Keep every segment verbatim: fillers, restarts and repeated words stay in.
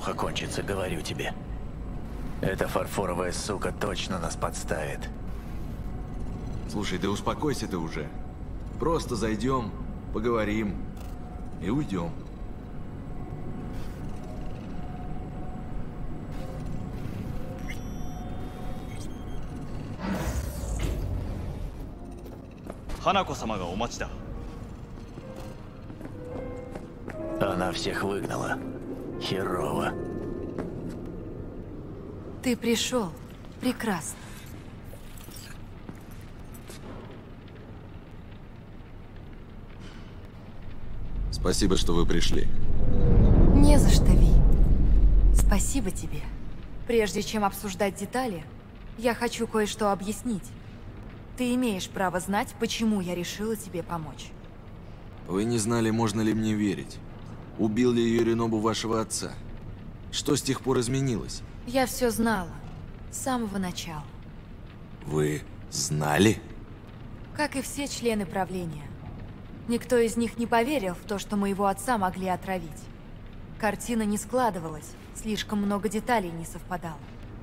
плохо кончится, говорю тебе. Эта фарфоровая сука точно нас подставит. Слушай, да успокойся ты уже. Просто зайдем, поговорим и уйдем. Ханако-самаがお待ちだ. Она всех выгнала. Херово. Ты пришел. Прекрасно. Спасибо, что вы пришли. Не за что, Ви. Спасибо тебе. Прежде чем обсуждать детали, я хочу кое-что объяснить. Ты имеешь право знать, почему я решила тебе помочь. Вы не знали, можно ли мне верить. Убил ли Юринобу вашего отца? Что с тех пор изменилось? Я все знала. С самого начала. Вы знали? Как и все члены правления. Никто из них не поверил в то, что моего отца могли отравить. Картина не складывалась, слишком много деталей не совпадало.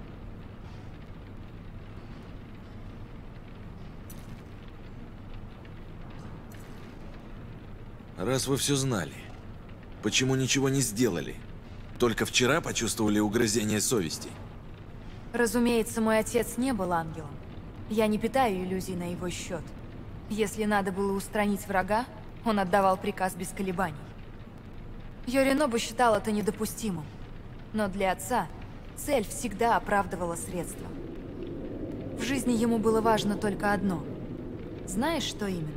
Раз вы все знали, почему ничего не сделали? Только вчера почувствовали угрызение совести? Разумеется, мой отец не был ангелом. Я не питаю иллюзий на его счет. Если надо было устранить врага, он отдавал приказ без колебаний. Йоринобу считал это недопустимым. Но для отца цель всегда оправдывала средства. В жизни ему было важно только одно. Знаешь, что именно?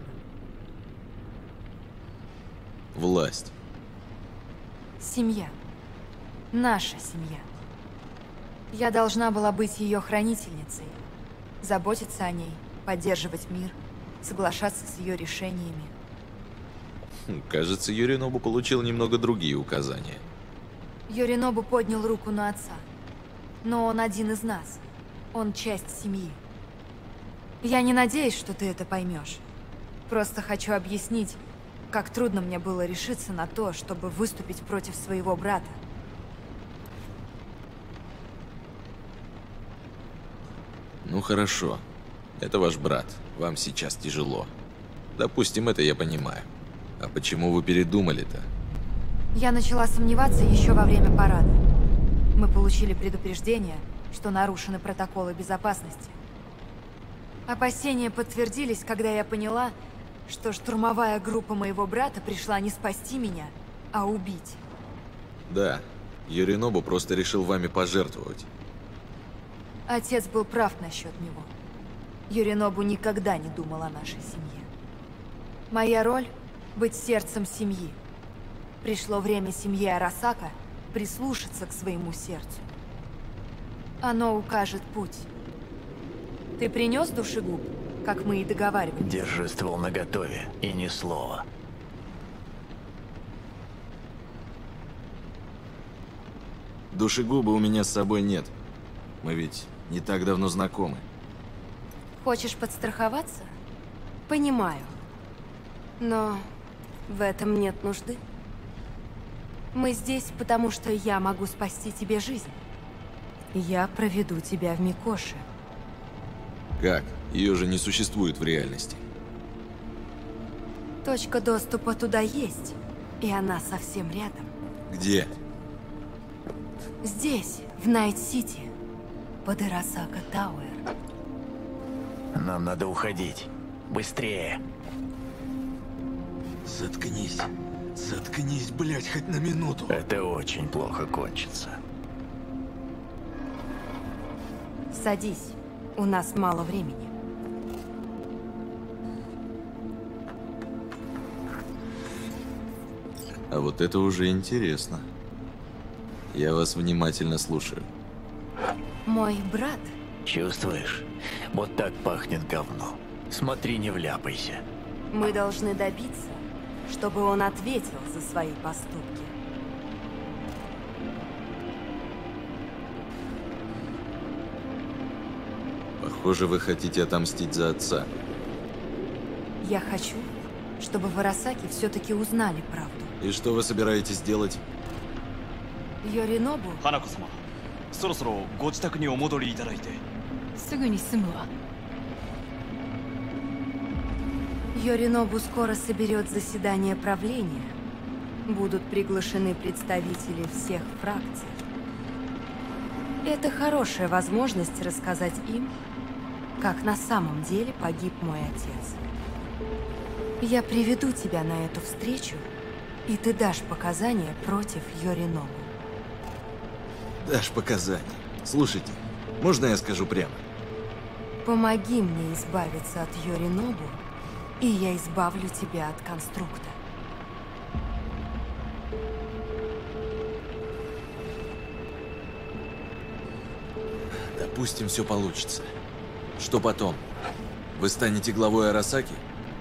Власть. Семья. Наша семья. Я должна была быть ее хранительницей. Заботиться о ней, поддерживать мир, соглашаться с ее решениями. Кажется, Юринобу получил немного другие указания. Йоринобу поднял руку на отца. Но он один из нас. Он часть семьи. Я не надеюсь, что ты это поймешь. Просто хочу объяснить, как трудно мне было решиться на то, чтобы выступить против своего брата. Ну хорошо. Это ваш брат. Вам сейчас тяжело. Допустим, это я понимаю. А почему вы передумали-то? Я начала сомневаться еще во время парада. Мы получили предупреждение, что нарушены протоколы безопасности. Опасения подтвердились, когда я поняла, что штурмовая группа моего брата пришла не спасти меня, а убить. Да, Юринобу просто решил вами пожертвовать. Отец был прав насчет него. Юринобу никогда не думал о нашей семье. Моя роль — быть сердцем семьи. Пришло время семьи Арасака прислушаться к своему сердцу. Оно укажет путь. Ты принес душегуб, как мы и договаривались? Держи ствол наготове и ни слова. Душегуба у меня с собой нет. Мы ведь не так давно знакомы. Хочешь подстраховаться? Понимаю. Но в этом нет нужды. Мы здесь, потому что я могу спасти тебе жизнь. Я проведу тебя в Микоши. Как? Ее же не существует в реальности. Точка доступа туда есть, и она совсем рядом. Где? Здесь, в Найт-Сити, под Арасака Тауэр. Нам надо уходить. Быстрее. Заткнись. Заткнись, блядь, хоть на минуту. Это очень плохо кончится. Садись. У нас мало времени. А вот это уже интересно. Я вас внимательно слушаю. Мой брат... Чувствуешь? Вот так пахнет говно. Смотри, не вляпайся. Мы должны добиться, чтобы он ответил за свои поступки. Похоже, вы хотите отомстить за отца. Я хочу, чтобы в Арасаке все-таки узнали правду. И что вы собираетесь делать? Йоринобу? 花子様、そろそろご自宅にお戻りいただいて。 すぐに済むわ。Йоринобу скоро соберет заседание правления. Будут приглашены представители всех фракций. Это хорошая возможность рассказать им, как на самом деле погиб мой отец. Я приведу тебя на эту встречу, и ты дашь показания против Йоринобу. Дашь показания. Слушайте, можно я скажу прямо? Помоги мне избавиться от Йоринобу, и я избавлю тебя от конструкта. Допустим, все получится. Что потом? Вы станете главой Арасаки?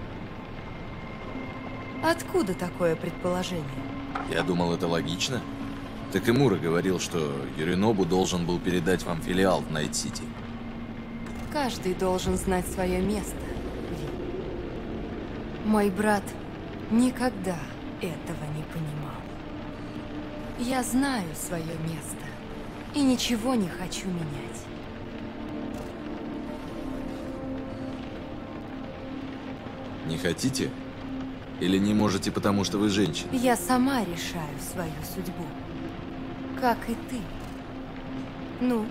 Откуда такое предположение? Я думал, это логично. Такэмура говорил, что Йоринобу должен был передать вам филиал в Найт-Сити. Каждый должен знать свое место, Ви. Мой брат никогда этого не понимал. Я знаю свое место и ничего не хочу менять. Не хотите? Или не можете, потому что вы женщина? Я сама решаю свою судьбу, как и ты. Ну?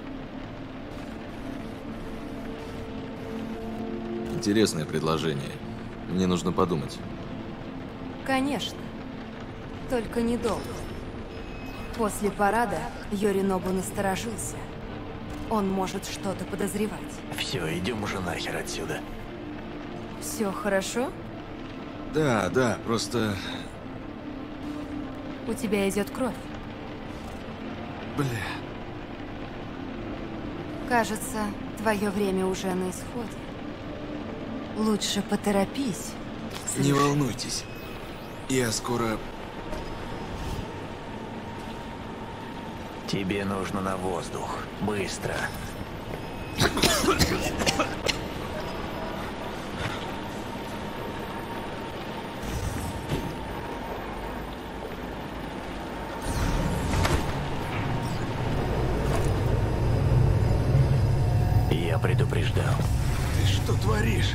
Интересное предложение. Мне нужно подумать. Конечно. Только недолго. После парада Йоринобу насторожился. Он может что-то подозревать. Все, идем уже нахер отсюда. Все хорошо? Да, да, просто... У тебя идет кровь. Бля. Кажется, твое время уже на исходе. Лучше поторопись. Не волнуйтесь. Я скоро... Тебе нужно на воздух. Быстро. Я предупреждал. Ты что творишь?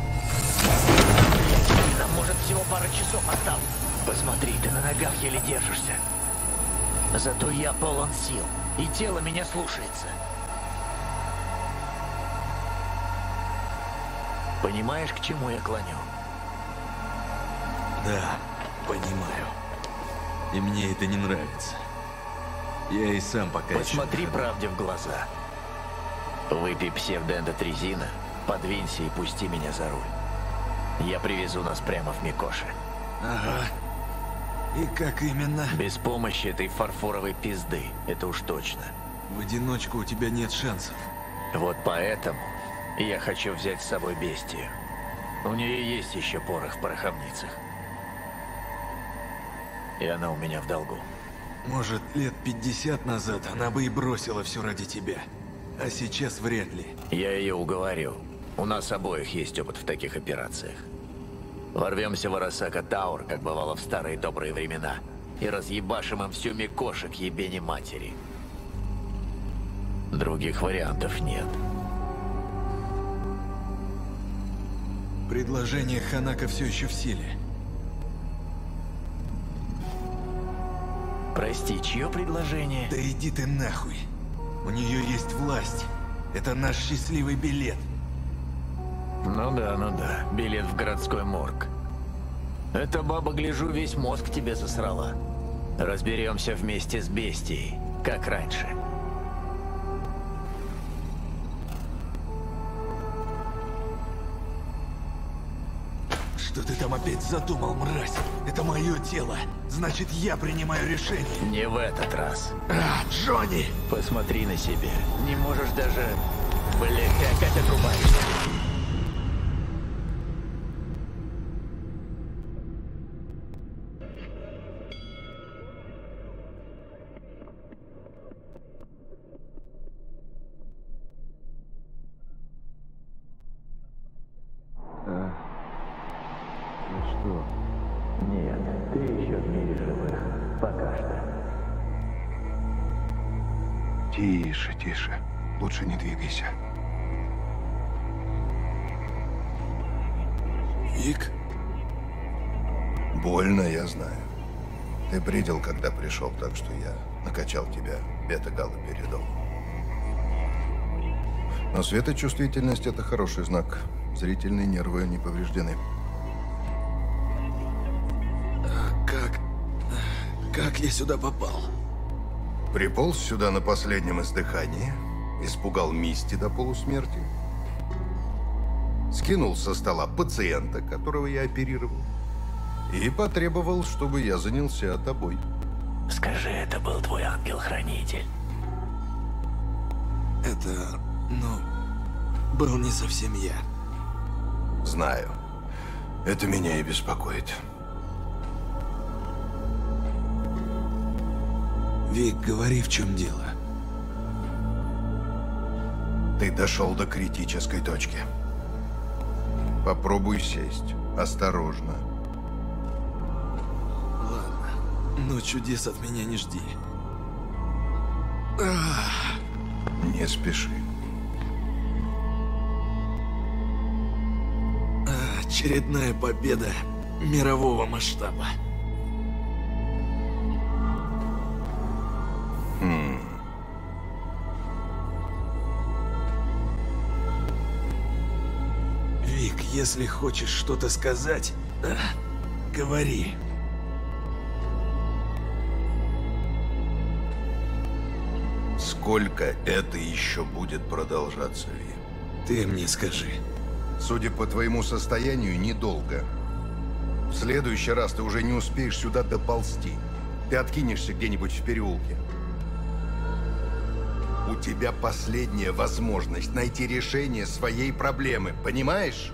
Нам может всего пара часов осталось. Посмотри, ты на ногах еле держишься. Зато я полон сил, и тело меня слушается. Понимаешь, к чему я клоню? Да, понимаю. И мне это не нравится. Я и сам пока Посмотри еще... правде в глаза. Выпей псевдоэндотризина, подвинься и пусти меня за руль. Я привезу нас прямо в Микоши. Ага. И как именно? Без помощи этой фарфоровой пизды, это уж точно. В одиночку у тебя нет шансов. Вот поэтому я хочу взять с собой бестию. У нее есть еще порох в пороховницах. И она у меня в долгу. Может, лет пятьдесят назад она бы и бросила все ради тебя. А сейчас вряд ли. Я ее уговорю. У нас обоих есть опыт в таких операциях. Ворвемся в Арасака Тауэр, как бывало в старые добрые времена, и разъебашим им всю Микоши к ебени матери. Других вариантов нет. Предложение Ханако все еще в силе. Прости, чье предложение? Да иди ты нахуй. У нее есть власть. Это наш счастливый билет. Ну да, ну да. Билет в городской морг. Эта баба, гляжу, весь мозг тебе засрала. Разберемся вместе с бестией, как раньше. Что ты там опять задумал, мразь? Это мое тело. Значит, я принимаю решение. Не в этот раз. А, Джонни! Посмотри на себя. Не можешь даже... Блин, ты опять отрубаешься. Что? Нет, ты еще в мире живых. Пока что. Тише, тише. Лучше не двигайся. Вик? Больно, я знаю. Ты бредил, когда пришел, так что я накачал тебя бета-галоперидол. Но светочувствительность – это хороший знак. Зрительные нервы не повреждены. А как... Как я сюда попал? Приполз сюда на последнем издыхании, испугал Мисти до полусмерти, скинул со стола пациента, которого я оперировал, и потребовал, чтобы я занялся тобой. Скажи, это был твой ангел-хранитель. Это... ну... был не совсем я. Знаю. Это меня и беспокоит. Вик, говори, в чем дело. Ты дошел до критической точки. Попробуй сесть. Осторожно. Ладно, но чудес от меня не жди. Ах. Не спеши. Очередная победа мирового масштаба. Хм. Вик, если хочешь что-то сказать, а, говори. Сколько это еще будет продолжаться, Ви? Ты мне скажи. Судя по твоему состоянию, недолго. В следующий раз ты уже не успеешь сюда доползти. Ты откинешься где-нибудь в переулке. У тебя последняя возможность найти решение своей проблемы, понимаешь?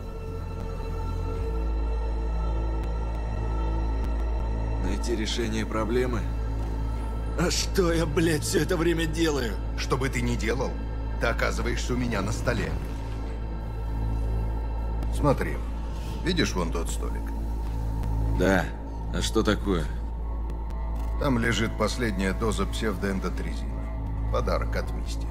Найти решение проблемы? А что я, блядь, все это время делаю? Что бы ты ни делал, ты оказываешься у меня на столе. Смотри, видишь вон тот столик? Да. А что такое? Там лежит последняя доза псевдоэндотризина. Подарок от Мисти.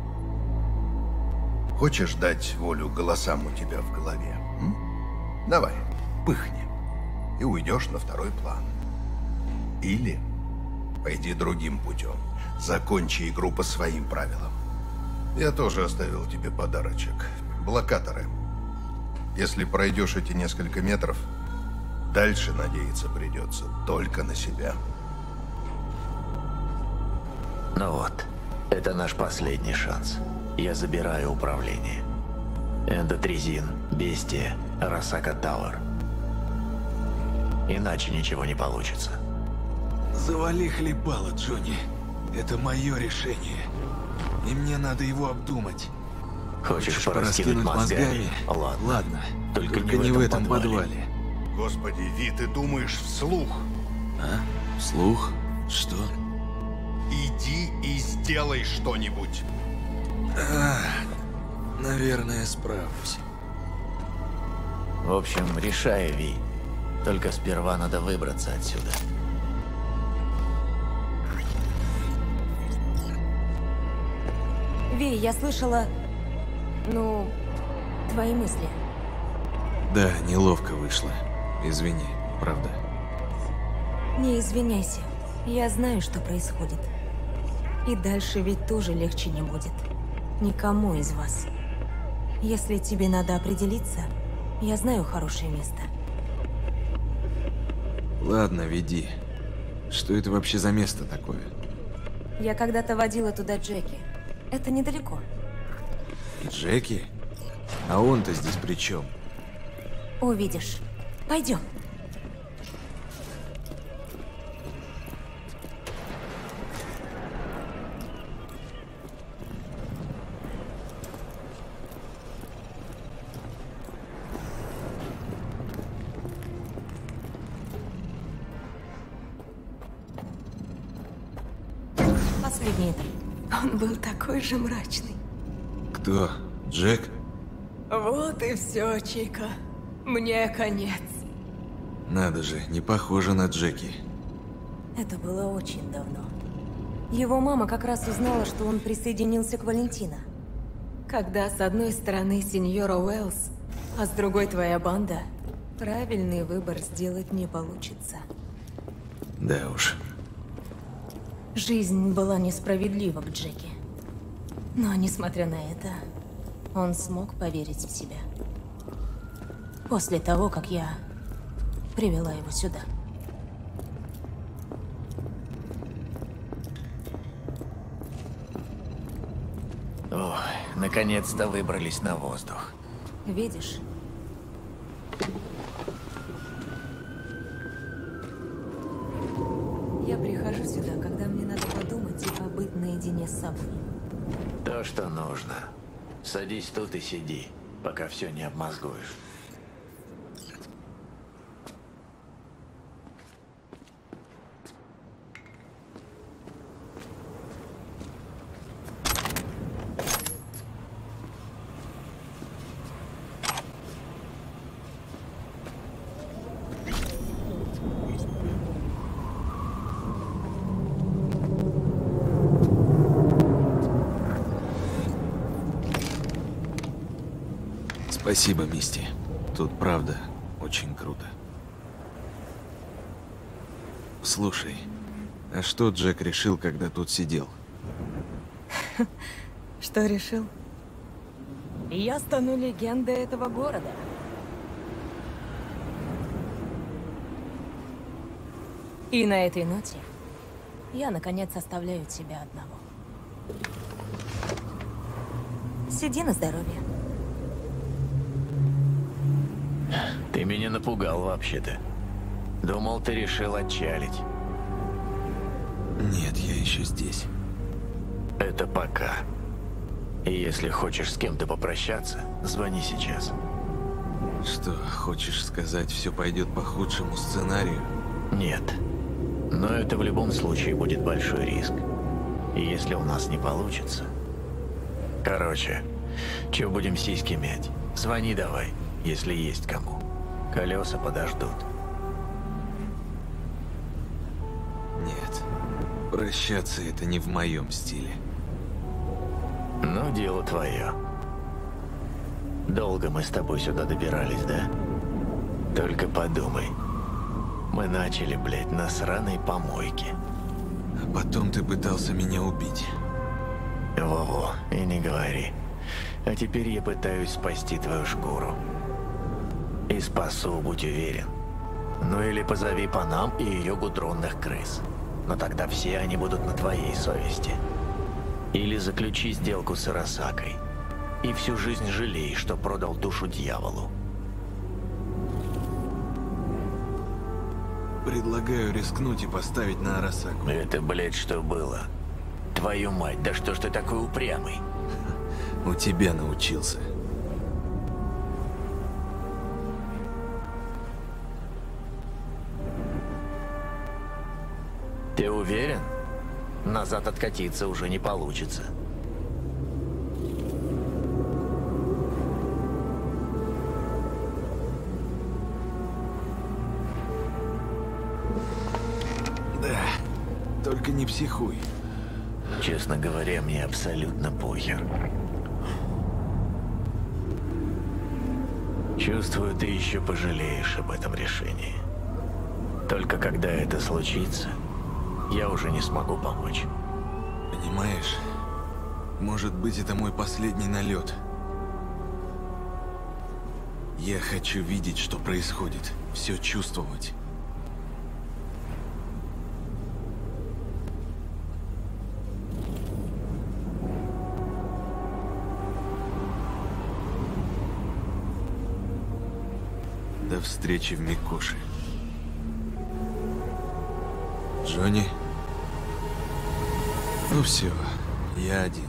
Хочешь дать волю голосам у тебя в голове? М? Давай, пыхни. И уйдешь на второй план. Или пойди другим путем. Закончи игру по своим правилам. Я тоже оставил тебе подарочек. Блокаторы. Если пройдешь эти несколько метров, дальше надеяться придется только на себя. Ну вот, это наш последний шанс. Я забираю управление. Эндотризин, Бестия, Арасака Тауэр. Иначе ничего не получится. Завали хлебало, Джонни. Это мое решение. И мне надо его обдумать. Хочешь, Хочешь пораскинуть пораскинуть мозгами? мозгами? Ладно. Ладно. Только, Только не в этом подвале. подвале. Господи, Ви, ты думаешь вслух? А? Слух? Что? Иди и сделай что-нибудь. А, наверное, справлюсь. В общем, решай, Ви. Только сперва надо выбраться отсюда. Ви, я слышала... Ну, твои мысли. Да, неловко вышло. Извини, правда. Не извиняйся. Я знаю, что происходит. И дальше ведь тоже легче не будет. Никому из вас. Если тебе надо определиться, я знаю хорошее место. Ладно, веди. Что это вообще за место такое? Я когда-то водила туда Джеки. Это недалеко. Джеки? А он-то здесь при чем? Увидишь. Пойдем. Последний этап. Он был такой же мрачный. Кто? Джек? Вот и все, Чика. Мне конец. Надо же, не похоже на Джеки. Это было очень давно. Его мама как раз узнала, что он присоединился к Валентино. Когда с одной стороны сеньора Уэллс, а с другой твоя банда, правильный выбор сделать не получится. Да уж. Жизнь была несправедлива к Джеки. Но, несмотря на это, он смог поверить в себя. После того, как я привела его сюда. Ох, наконец-то выбрались на воздух. Видишь? Я прихожу сюда, когда мне надо подумать и побыть наедине с собой. То, что нужно. Садись тут и сиди, пока все не обмозгуешь. Спасибо, Мисти. Тут правда очень круто. Слушай, а что Джек решил, когда тут сидел? Что решил? Я стану легендой этого города. И на этой ноте я, наконец, оставляю тебя одного. Сиди на здоровье. Ты меня напугал вообще-то. Думал, ты решил отчалить. Нет, я еще здесь. Это пока. И если хочешь с кем-то попрощаться, звони сейчас. Что, хочешь сказать, все пойдет по худшему сценарию? Нет. Но это в любом случае будет большой риск. И если у нас не получится... Короче, чё будем сиськи мять? Звони давай, если есть кому. Колеса подождут. Нет. Прощаться — это не в моем стиле. Ну, дело твое. Долго мы с тобой сюда добирались, да? Только подумай. Мы начали, блядь, на сраной помойке. А потом ты пытался меня убить. Во-во, и не говори. А теперь я пытаюсь спасти твою шкуру. И спасу, будь уверен. Ну или позови Панам и ее гудронных крыс. Но тогда все они будут на твоей совести. Или заключи сделку с Арасакой. И всю жизнь жалей, что продал душу дьяволу. Предлагаю рискнуть и поставить на Арасаку. Это, блядь, что было? Твою мать, да что ж ты такой упрямый? У тебя научился. Ты уверен? Назад откатиться уже не получится. Да, только не психуй. Честно говоря, мне абсолютно похер. Чувствую, ты еще пожалеешь об этом решении. Только когда это случится, я уже не смогу помочь. Понимаешь, может быть, это мой последний налет. Я хочу видеть, что происходит, все чувствовать. До встречи в Микоши. Джонни? Ну все, я один.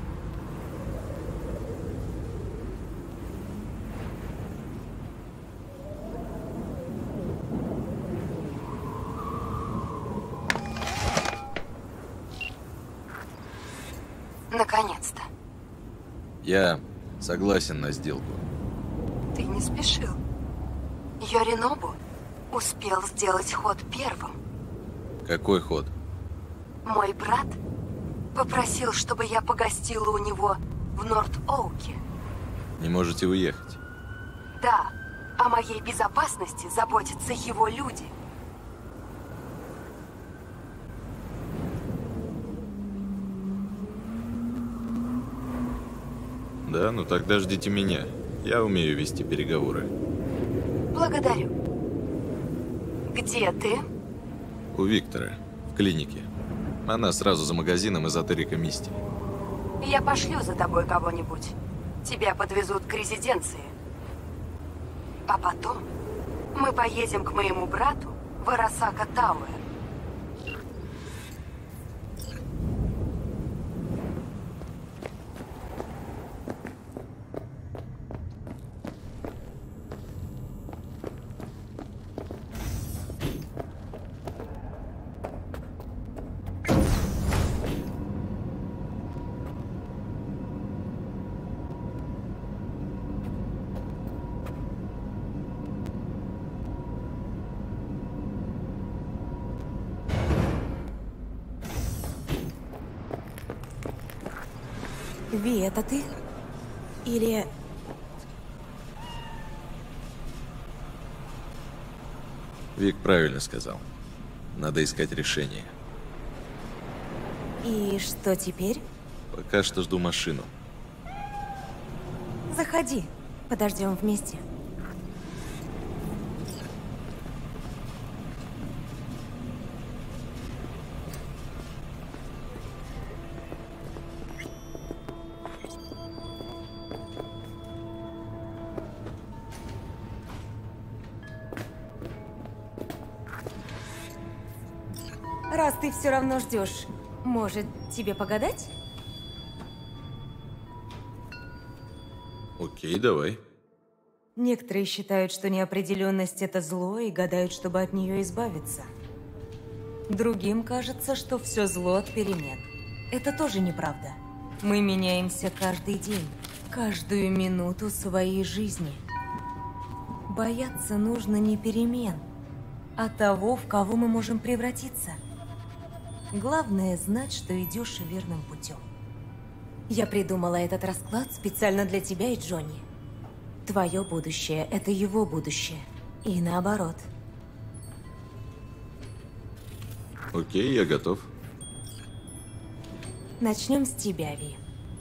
Наконец-то. Я согласен на сделку. Ты не спешил. Йоринобу успел сделать ход первым. Какой ход? Мой брат Попросил, чтобы я погостила у него в Норт-Оуке. Не можете уехать? Да, о моей безопасности заботятся его люди. Да, ну тогда ждите меня. Я умею вести переговоры. Благодарю. Где ты? У Виктора, в клинике. Она сразу за магазином эзотерика Мисти. Я пошлю за тобой кого-нибудь. Тебя подвезут к резиденции. А потом мы поедем к моему брату в Арасака Тауэр. Ви, это ты? Или... Вик правильно сказал. Надо искать решение. И что теперь? Пока что жду машину. Заходи. Подождем вместе. Раз ты все равно ждешь, может, тебе погадать? Окей, давай. Некоторые считают, что неопределенность – это зло, и гадают, чтобы от нее избавиться. Другим кажется, что все зло от перемен. Это тоже неправда. Мы меняемся каждый день, каждую минуту своей жизни. Бояться нужно не перемен, а того, в кого мы можем превратиться. Главное – знать, что идешь верным путем. Я придумала этот расклад специально для тебя и Джонни. Твое будущее – это его будущее. И наоборот. Окей, я готов. Начнем с тебя, Ви.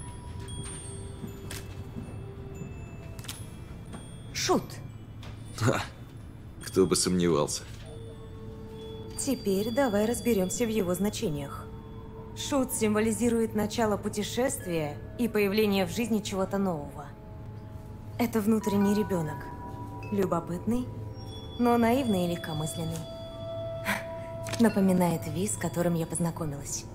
Шут. Ха, кто бы сомневался. Теперь давай разберемся в его значениях. Шут символизирует начало путешествия и появление в жизни чего-то нового. Это внутренний ребенок. Любопытный, но наивный и легкомысленный. Напоминает Ви, с которым я познакомилась.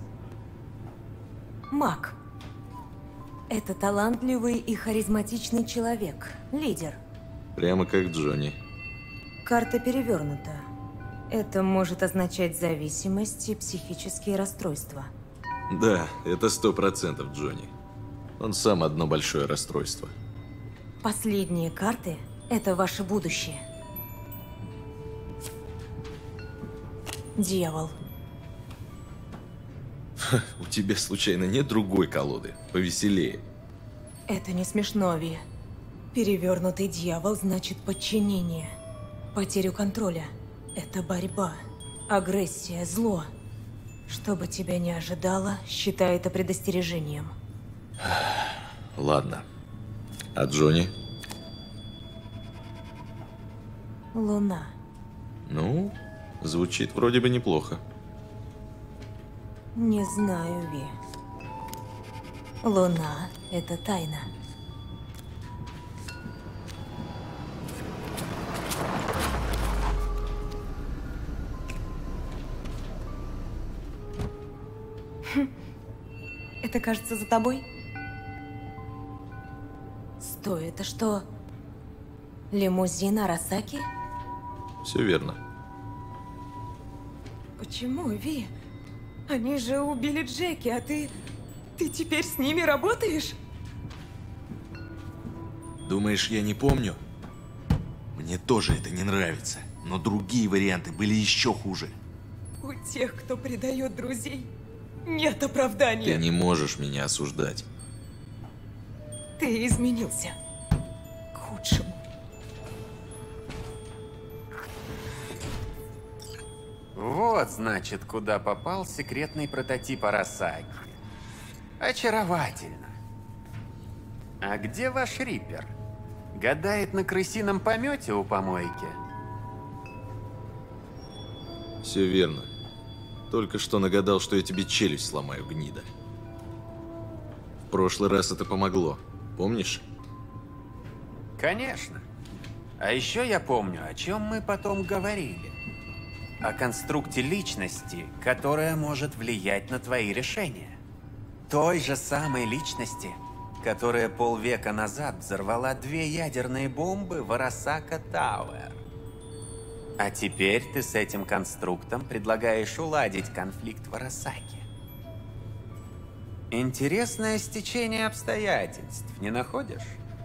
Маг. Это талантливый и харизматичный человек, лидер. Прямо как Джонни. Карта перевернута. Это может означать зависимость и психические расстройства. Да, это сто процентов Джонни. Он сам одно большое расстройство. Последние карты – это ваше будущее. Дьявол. Ха, у тебя случайно нет другой колоды? Повеселее. Это не смешно, Ви. Перевернутый дьявол значит подчинение. Потерю контроля. Это борьба. Агрессия, зло. Что бы тебя ни ожидало, считай это предостережением. Ладно. А Джонни? Луна. Ну, звучит вроде бы неплохо. Не знаю, Ви. Луна – это тайна. Хм. Это, кажется, за тобой? Стой, это что? Лимузин Арасаки? Все верно. Почему, Ви? Они же убили Джеки, а ты... Ты теперь с ними работаешь? Думаешь, я не помню? Мне тоже это не нравится, но другие варианты были еще хуже. У тех, кто предает друзей, Нет оправдания. Ты не можешь меня осуждать. Ты изменился. К худшему. Вот, значит, куда попал секретный прототип Арасаки. Очаровательно. А где ваш Риппер? Гадает на крысином помете у помойки? Все верно. Только что нагадал, что я тебе челюсть сломаю, гнида. В прошлый раз это помогло. Помнишь? Конечно. А еще я помню, о чем мы потом говорили. О конструкте личности, которая может влиять на твои решения. Той же самой личности, которая полвека назад взорвала две ядерные бомбы в Арасака Тауэр. А теперь ты с этим конструктом предлагаешь уладить конфликт в Арасаке. Интересное стечение обстоятельств, не находишь?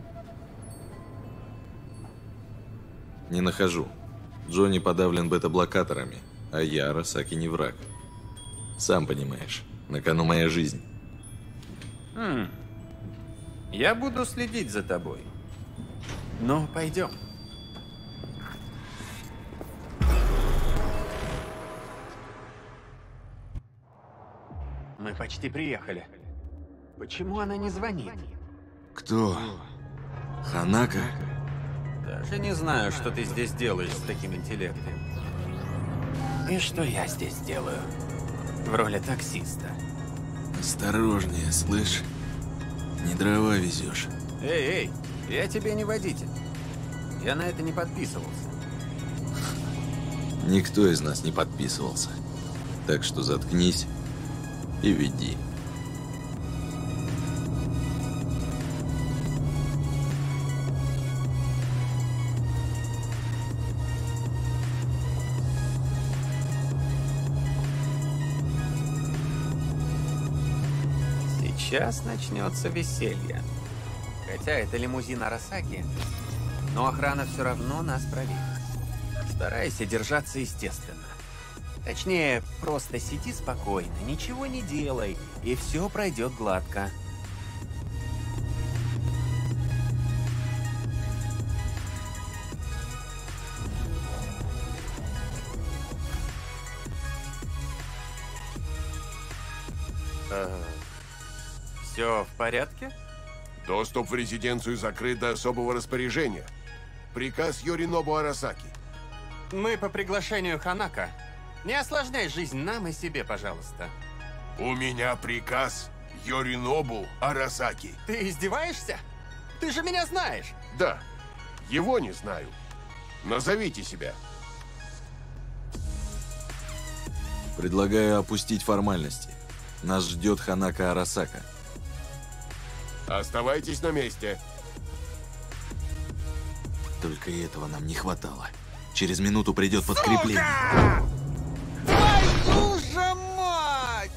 Не нахожу. Джонни подавлен бета-блокаторами, а я Арасаки не враг. Сам понимаешь, на кону моя жизнь. Хм. Я буду следить за тобой. Ну, пойдем. Мы почти приехали. Почему она не звонит? Кто? Ханака? Даже не знаю, что ты здесь делаешь с таким интеллектом. И что я здесь делаю? В роли таксиста. Осторожнее, слышь? Не дрова везешь. Эй, эй, я тебе не водитель. Я на это не подписывался. Никто из нас не подписывался. Так что заткнись и веди. Сейчас начнется веселье. Хотя это лимузин Арасаки, но охрана все равно нас проверит. Старайся держаться естественно. Точнее, просто сиди спокойно, ничего не делай, и все пройдет гладко. Все в порядке? Доступ в резиденцию закрыт до особого распоряжения. Приказ Йоринобу Арасаки. Мы по приглашению Ханака. Не осложняй жизнь нам и себе, пожалуйста. У меня приказ Йоринобу Арасаки. Ты издеваешься? Ты же меня знаешь. Да, его не знаю. Назовите себя. Предлагаю опустить формальности. Нас ждет Ханака Арасака. Оставайтесь на месте. Только этого нам не хватало. Через минуту придет подкрепление. Твою же мать!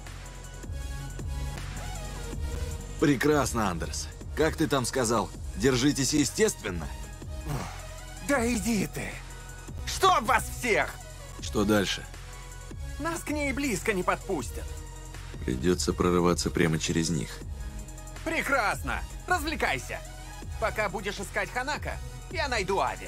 Прекрасно, Андерс. Как ты там сказал? Держитесь естественно? Да иди ты! Чтоб вас всех! Что дальше? Нас к ней близко не подпустят. Придется прорываться прямо через них. Прекрасно! Развлекайся! Пока будешь искать Ханака, я найду Ави.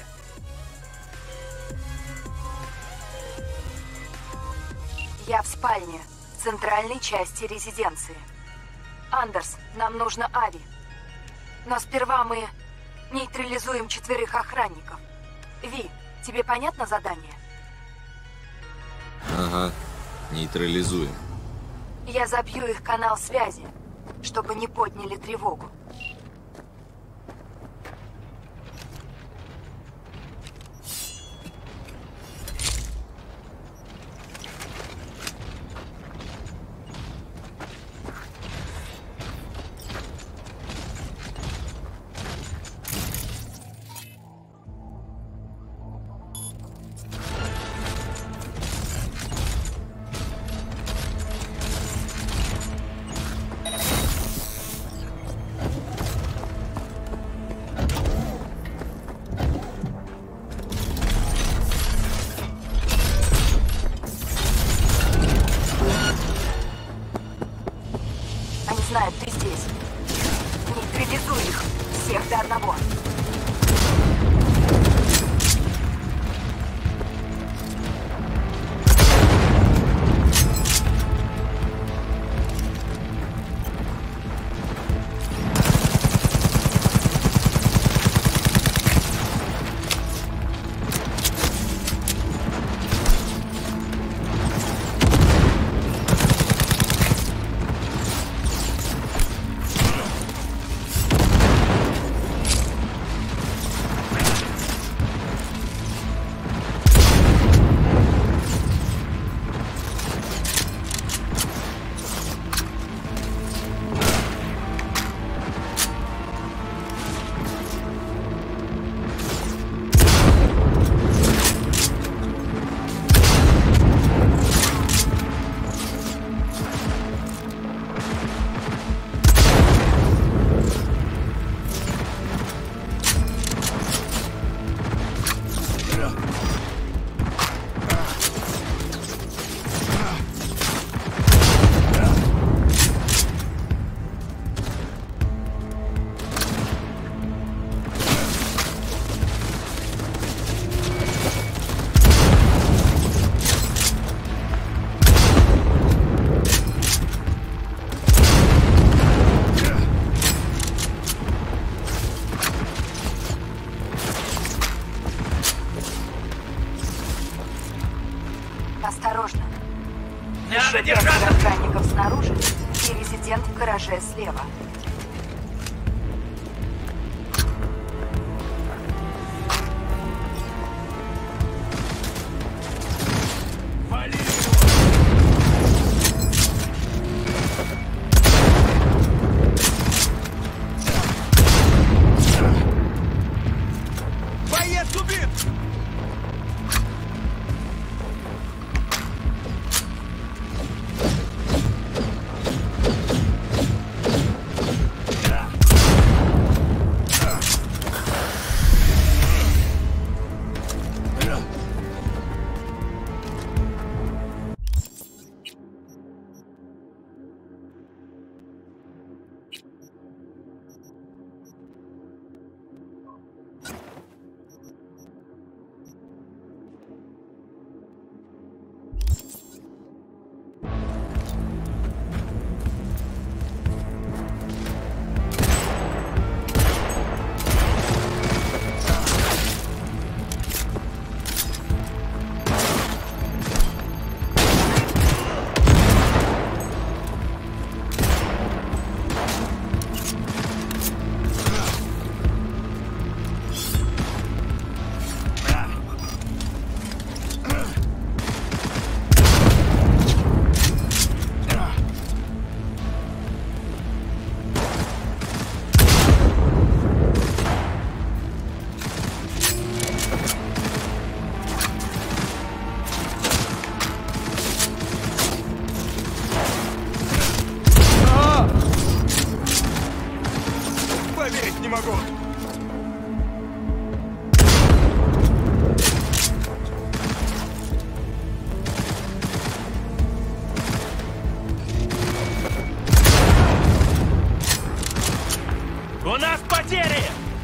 Я в спальне, в центральной части резиденции. Андерс, нам нужно Ави. Но сперва мы нейтрализуем четверых охранников. Ви, тебе понятно задание? Ага, нейтрализуем. Я забью их канал связи, чтобы не подняли тревогу. Нейтрализуй их. Всех до одного. Осторожно. Еще пятеро охранников снаружи и резидент в гараже слева. У нас потери!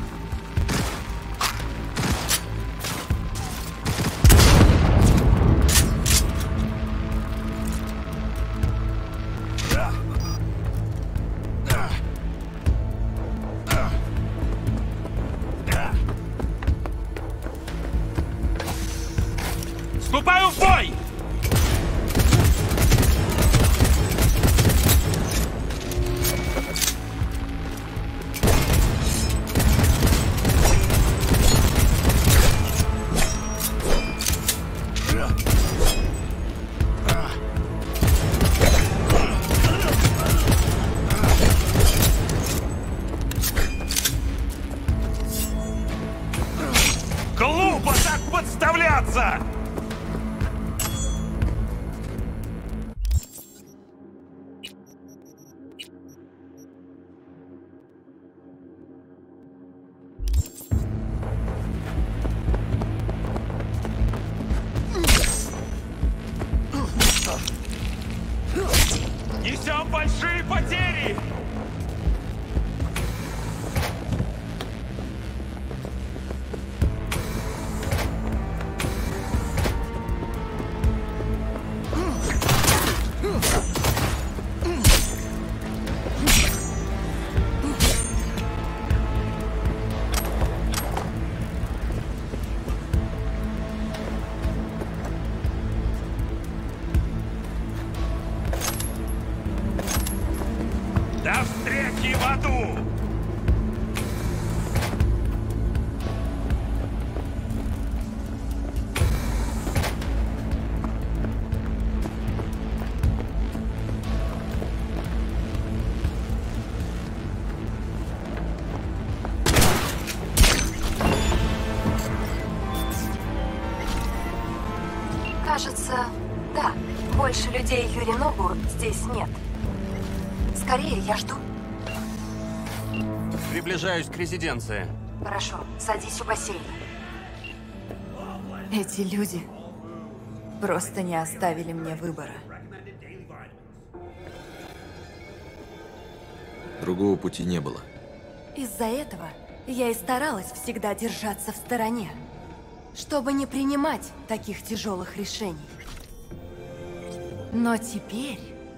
Вступаю в бой! Глупо так подставляться! Несем большие потери! Кажется, да. Больше людей Юринобу здесь нет. Скорее, я жду. Приближаюсь к резиденции. Хорошо, садись у бассейна. Эти люди просто не оставили мне выбора. Другого пути не было. Из-за этого я и старалась всегда держаться в стороне, чтобы не принимать таких тяжелых решений. Но теперь...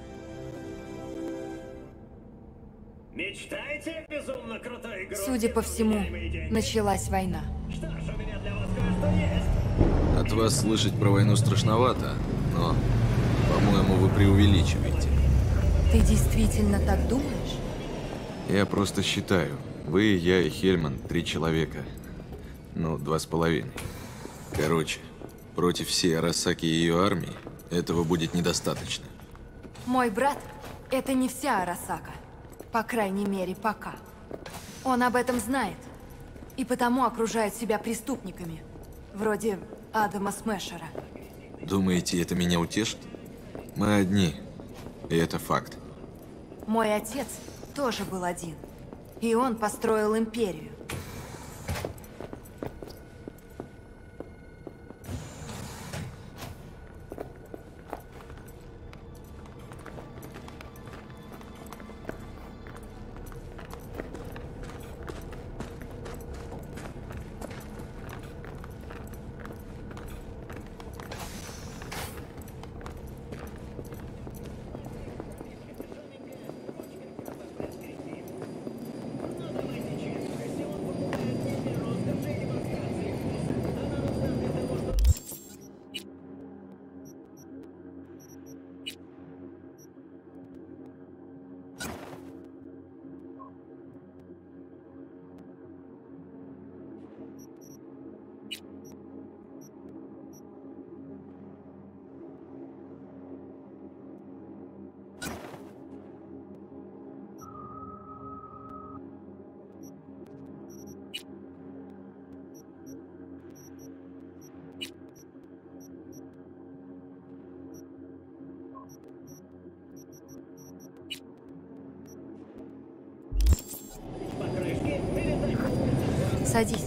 Мечтаете безумно крутой игру? Судя по всему, началась война. Что ж, у меня для вас кое-что есть. От вас слышать про войну страшновато, но, по-моему, вы преувеличиваете. Ты действительно так думаешь? Я просто считаю. Вы, я и Хельман – три человека. Ну, два с половиной. Короче, против всей Арасаки и ее армии этого будет недостаточно. Мой брат – это не вся Арасака. По крайней мере, пока. Он об этом знает. И потому окружает себя преступниками. Вроде Адама Смешера. Думаете, это меня утешит? Мы одни. И это факт. Мой отец тоже был один. И он построил империю. Садись.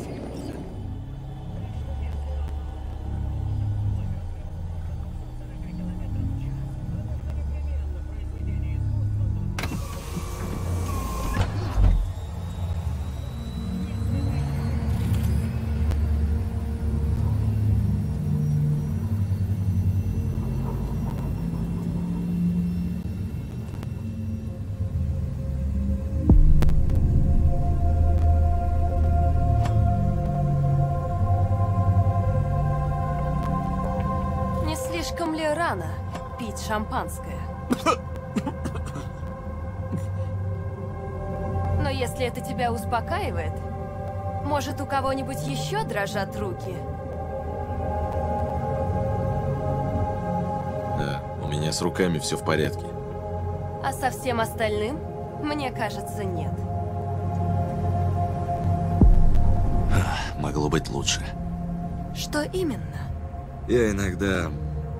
Слишком ли рано пить шампанское? Но если это тебя успокаивает, может, у кого-нибудь еще дрожат руки? Да, у меня с руками все в порядке. А со всем остальным, мне кажется, нет. Могло быть лучше. Что именно? Я иногда...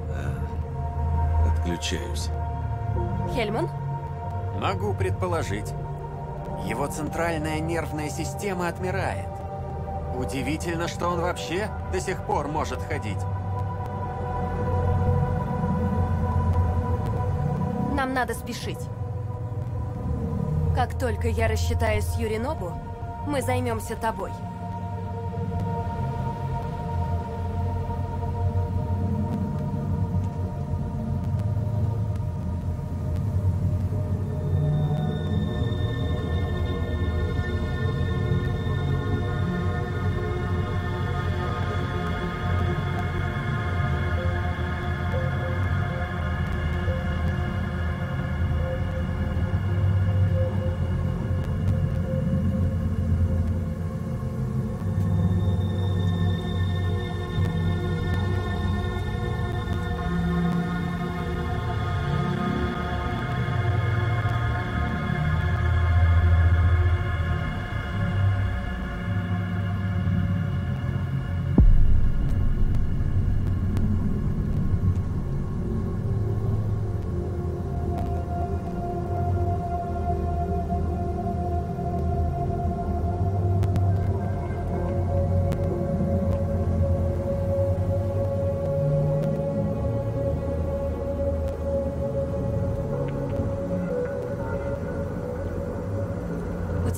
отключаюсь. Хельман? Могу предположить. Его центральная нервная система отмирает. Удивительно, что он вообще до сих пор может ходить. Нам надо спешить. Как только я рассчитаюсь с Юринобу, мы займемся тобой.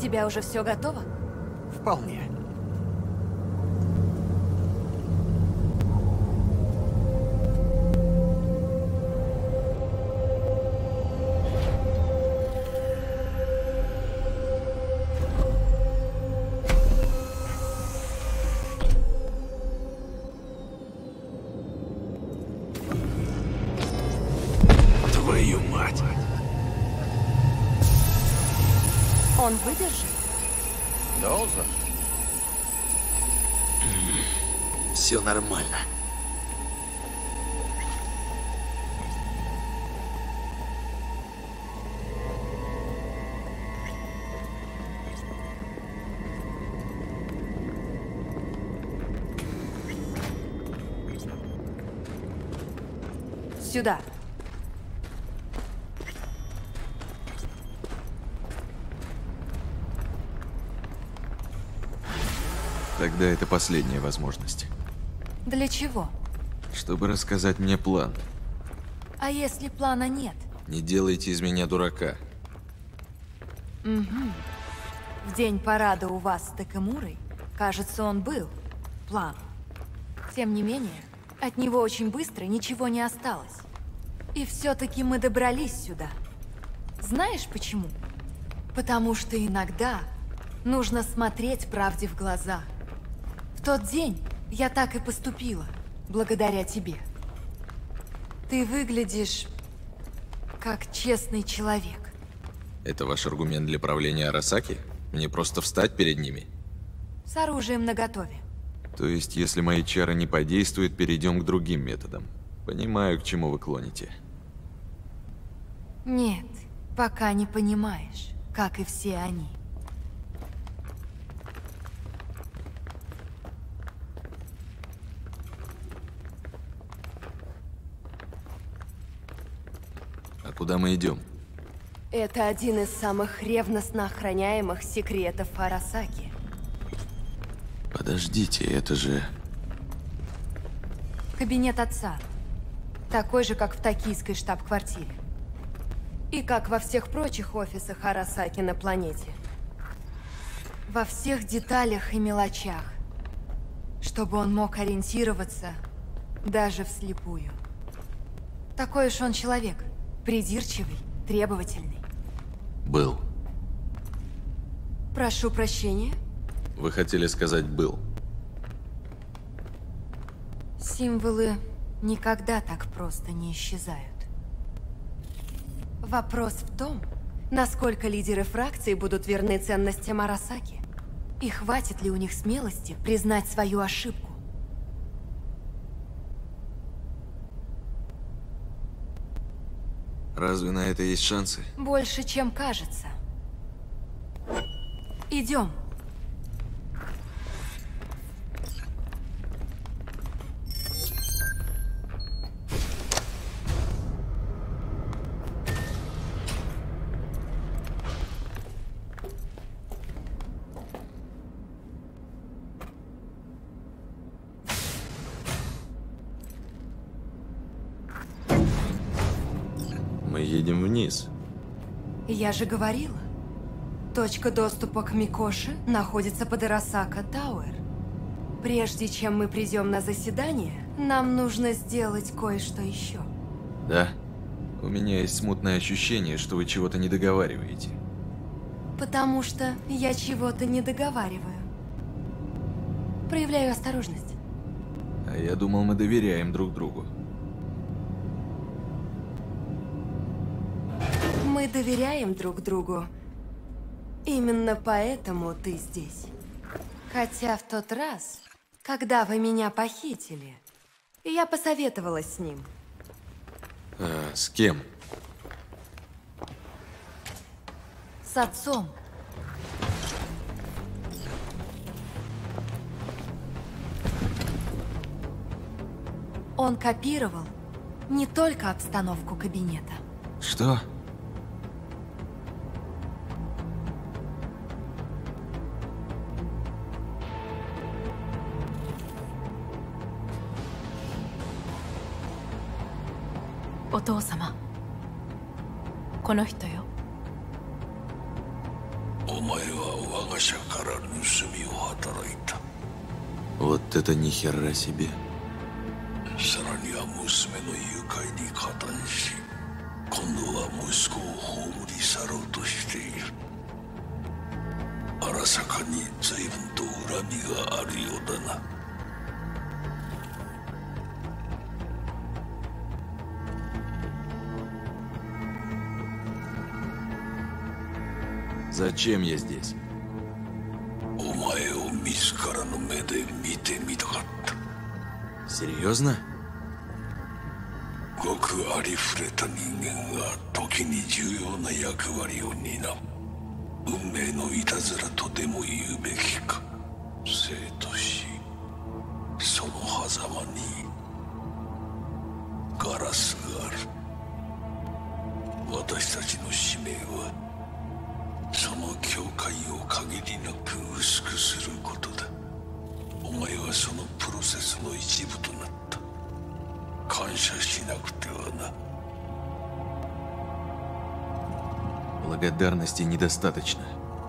тебя уже все готово? Вполне. Твою мать! Он выдержит? Должен. Все нормально. Сюда. Тогда это последняя возможность. Для чего? Чтобы рассказать мне план. А если плана нет? Не делайте из меня дурака. Угу. В день парада у вас с Такэмурой, кажется, он был. План. Тем не менее, от него очень быстро ничего не осталось. И все-таки мы добрались сюда. Знаешь почему? Потому что иногда нужно смотреть правде в глаза. В тот день я так и поступила, благодаря тебе. Ты выглядишь как честный человек. Это ваш аргумент для правления Арасаки? Мне просто встать перед ними? С оружием наготове. То есть, если мои чары не подействуют, перейдем к другим методам. Понимаю, к чему вы клоните. Нет, пока не понимаешь, как и все они. А куда мы идем? Это один из самых ревностно охраняемых секретов Арасаки. Подождите, это же... Кабинет отца. Такой же, как в токийской штаб-квартире. И как во всех прочих офисах Арасаки на планете. Во всех деталях и мелочах. Чтобы он мог ориентироваться даже вслепую. Такой уж он человек. Придирчивый, требовательный. Был. Прошу прощения. Вы хотели сказать «был». Символы никогда так просто не исчезают. Вопрос в том, насколько лидеры фракции будут верны ценностям Арасаки. И хватит ли у них смелости признать свою ошибку? Разве на это есть шансы? Больше, чем кажется. Идем. Мы едем вниз. Я же говорила. Точка доступа к Микоши находится под Арасака Тауэр. Прежде чем мы придем на заседание, нам нужно сделать кое-что еще. Да? У меня есть смутное ощущение, что вы чего-то не договариваете. Потому что я чего-то не договариваю. Проявляю осторожность. А я думал, мы доверяем друг другу. Мы доверяем друг другу. Именно поэтому ты здесь. Хотя в тот раз, когда вы меня похитили, я посоветовалась с ним. А, с кем? С отцом. Он копировал не только обстановку кабинета. Что? Отцу-сама. この人よ。 お前は Вот это ни хера себе. Зачем я здесь? Серьезно? Благодарности недостаточно.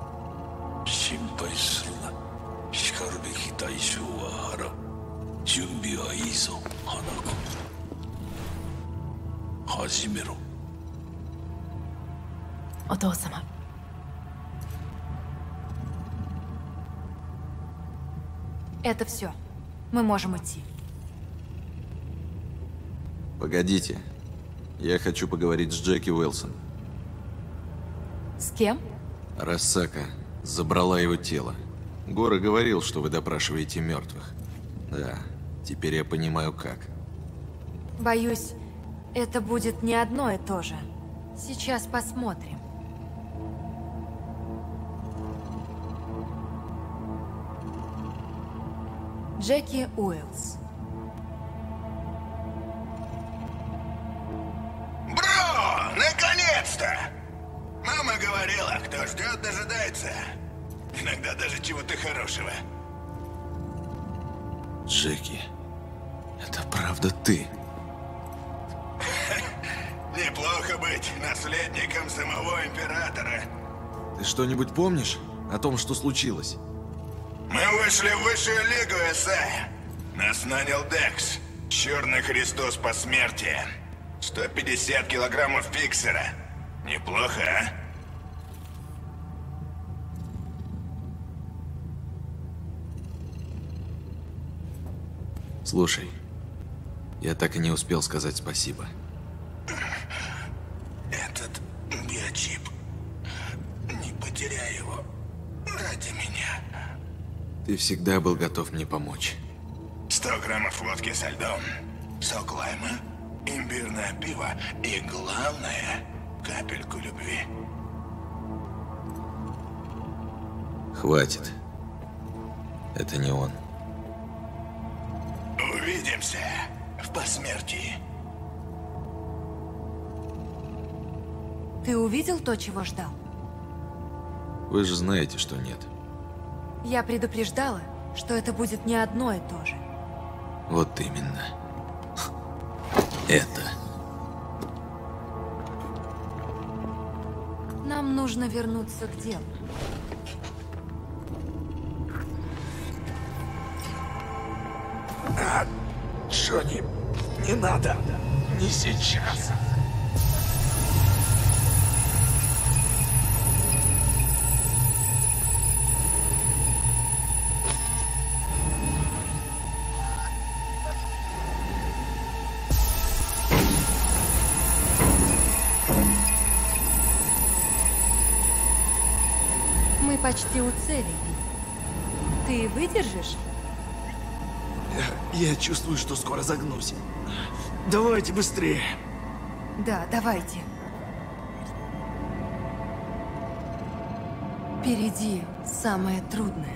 Ото-сама. Это все. Мы можем идти. Погодите. Я хочу поговорить с Джеки Уилсон. С кем? Арасака забрала его тело. Гора говорил, что вы допрашиваете мертвых. Да, теперь я понимаю, как. Боюсь, это будет не одно и то же. Сейчас посмотрим. Джеки Уэллс. Бро, наконец-то! Мама говорила, кто ждет, дожидается. Иногда даже чего-то хорошего. Джеки, это правда ты? Неплохо быть наследником самого императора. Ты что-нибудь помнишь о том, что случилось? Мы вышли в высшую лигу, Эсай. Нас нанял Декс. Черный Христос посмертия. сто пятьдесят килограммов фиксера. Неплохо, а? Слушай, я так и не успел сказать спасибо. Этот биочип. Не потеряй его ради меня. Ты всегда был готов мне помочь. сто граммов водки со льдом, сок лайма, имбирное пиво и, главное, капельку любви. Хватит. Это не он. Увидимся в посмертии. Ты увидел то, чего ждал? Вы же знаете, что нет. Я предупреждала, что это будет не одно и то же. Вот именно. Это. Нам нужно вернуться к делу. А, Джонни, не надо. Не сейчас. Мы почти у цели. Ты выдержишь? Я, я чувствую, что скоро загнусь. Давайте быстрее. Да, давайте. Впереди самое трудное.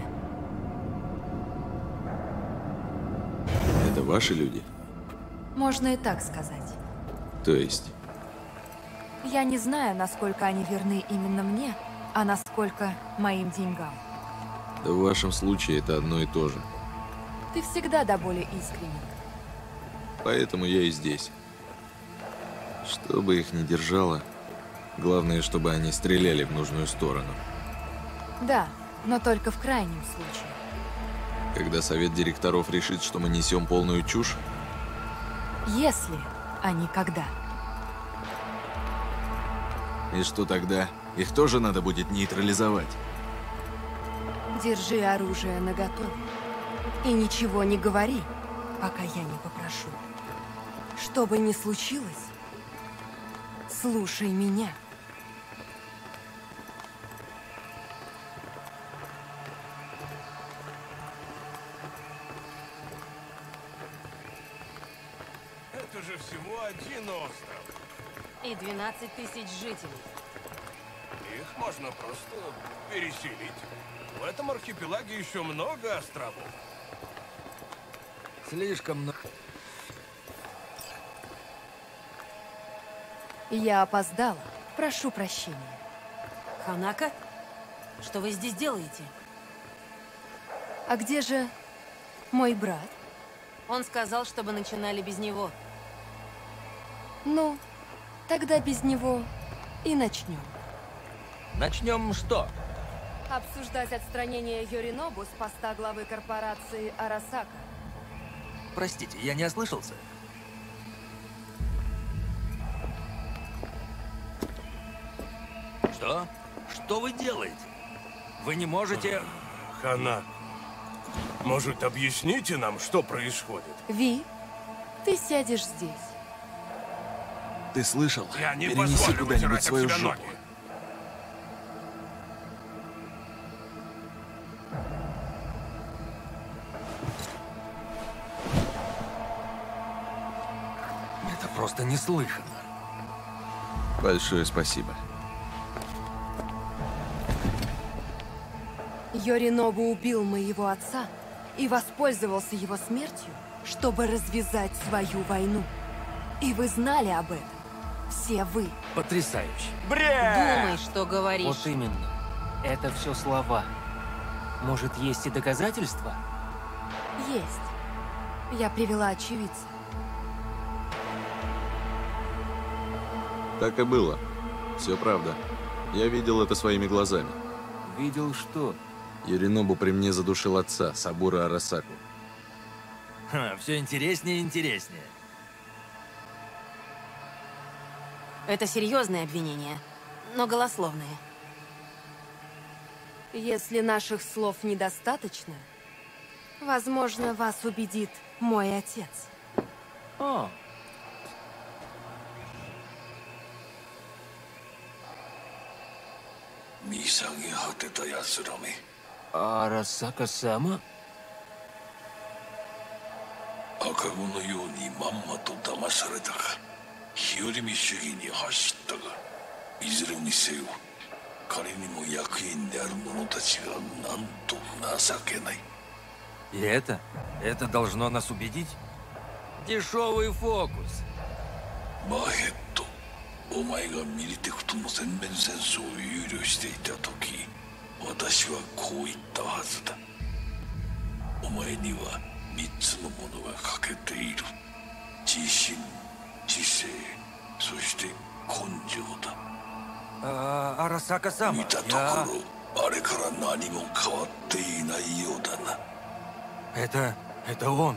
Это ваши люди? Можно и так сказать. То есть? Я не знаю, насколько они верны именно мне, а насколько моим деньгам. Да в вашем случае это одно и то же. Ты всегда до боли искренен. Поэтому я и здесь. Что бы их ни держало, главное, чтобы они стреляли в нужную сторону. Да, но только в крайнем случае. Когда совет директоров решит, что мы несем полную чушь? Если, а не когда. И что тогда? Их тоже надо будет нейтрализовать. Держи оружие наготове. И ничего не говори, пока я не попрошу. Что бы ни случилось, слушай меня. Это же всего один остров. И двенадцать тысяч жителей. Их можно просто переселить. В этом архипелаге еще много островов. Слишком много. Я опоздала. Прошу прощения. Ханака? Что вы здесь делаете? А где же мой брат? Он сказал, чтобы начинали без него. Ну, тогда без него и начнем. Начнем что? Обсуждать отстранение Йоринобу с поста главы корпорации Арасака. Простите, я не ослышался. Что? Что вы делаете? Вы не можете... Ханако, может, объясните нам, что происходит? Ви, ты сядешь здесь. Ты слышал? Я не Перенеси позволю куда-нибудь вытирать об свою себя жопу. ноги. Это просто неслыханно. Большое спасибо. Йоринобу убил моего отца и воспользовался его смертью, чтобы развязать свою войну. И вы знали об этом. Все вы. Потрясающе. Думай, что говоришь. Вот именно. Это все слова. Может, есть и доказательства? Есть. Я привела очевидца. Так и было. Все правда. Я видел это своими глазами. Видел что? Йоринобу при мне задушил отца, Сабура Арасаку. Ха, все интереснее и интереснее. Это серьезные обвинения, но голословные. Если наших слов недостаточно, возможно, вас убедит мой отец. О. Арасака-сама? 赤子のようにまんまと騙されたか、日和見主義に走ったが、いずれにせよ彼にも役員である者たちがなんと情けない。 И это? Это должно нас убедить? Дешевый фокус. マーヘッド、お前がミリテクとの全面戦争を憂慮していた時、私はこう言ったはずだ。お前には三つのものが欠けている。自信、知性、そして根性だ。 А, Арасака-сама, 見たと я... ころ、あれから何も変わっていないようだな。 Это... это он.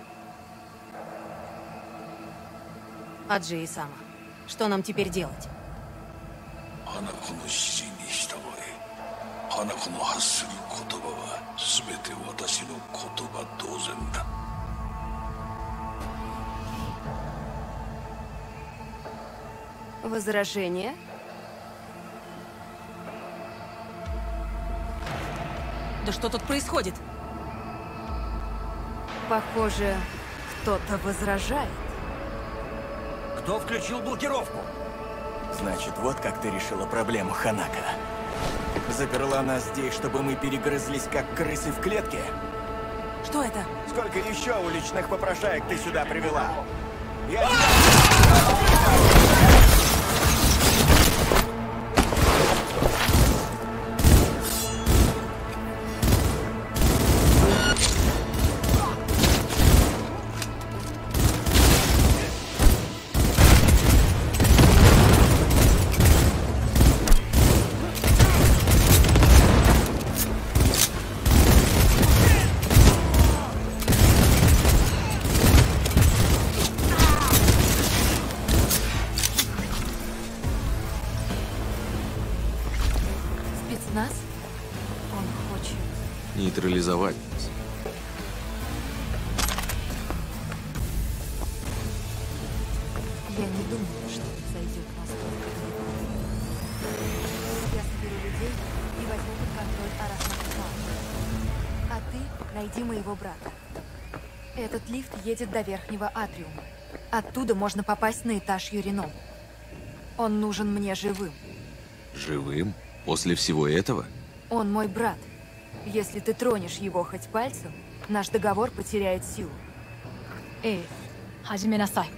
Аджи-сама, что нам теперь делать? 花子の指示に従え。花子の発する言葉は全て私の言葉同然だ。 Возражение? Да что тут происходит? Похоже, кто-то возражает. Кто включил блокировку? Значит, вот как ты решила проблему, Ханака. Заперла нас здесь, чтобы мы перегрызлись, как крысы в клетке? Что это? Сколько еще уличных попрошаек ты сюда привела? Я... нейтрализовать нас. Я не думаю, что это зайдет настолько далеко. Я соберу людей и возьму под контроль Арахнак. А ты найди моего брата. Этот лифт едет до верхнего атриума. Оттуда можно попасть на этаж Юрином. Он нужен мне живым. Живым? После всего этого? Он мой брат. Если ты тронешь его хоть пальцем, наш договор потеряет силу. Эй, хажиме насай.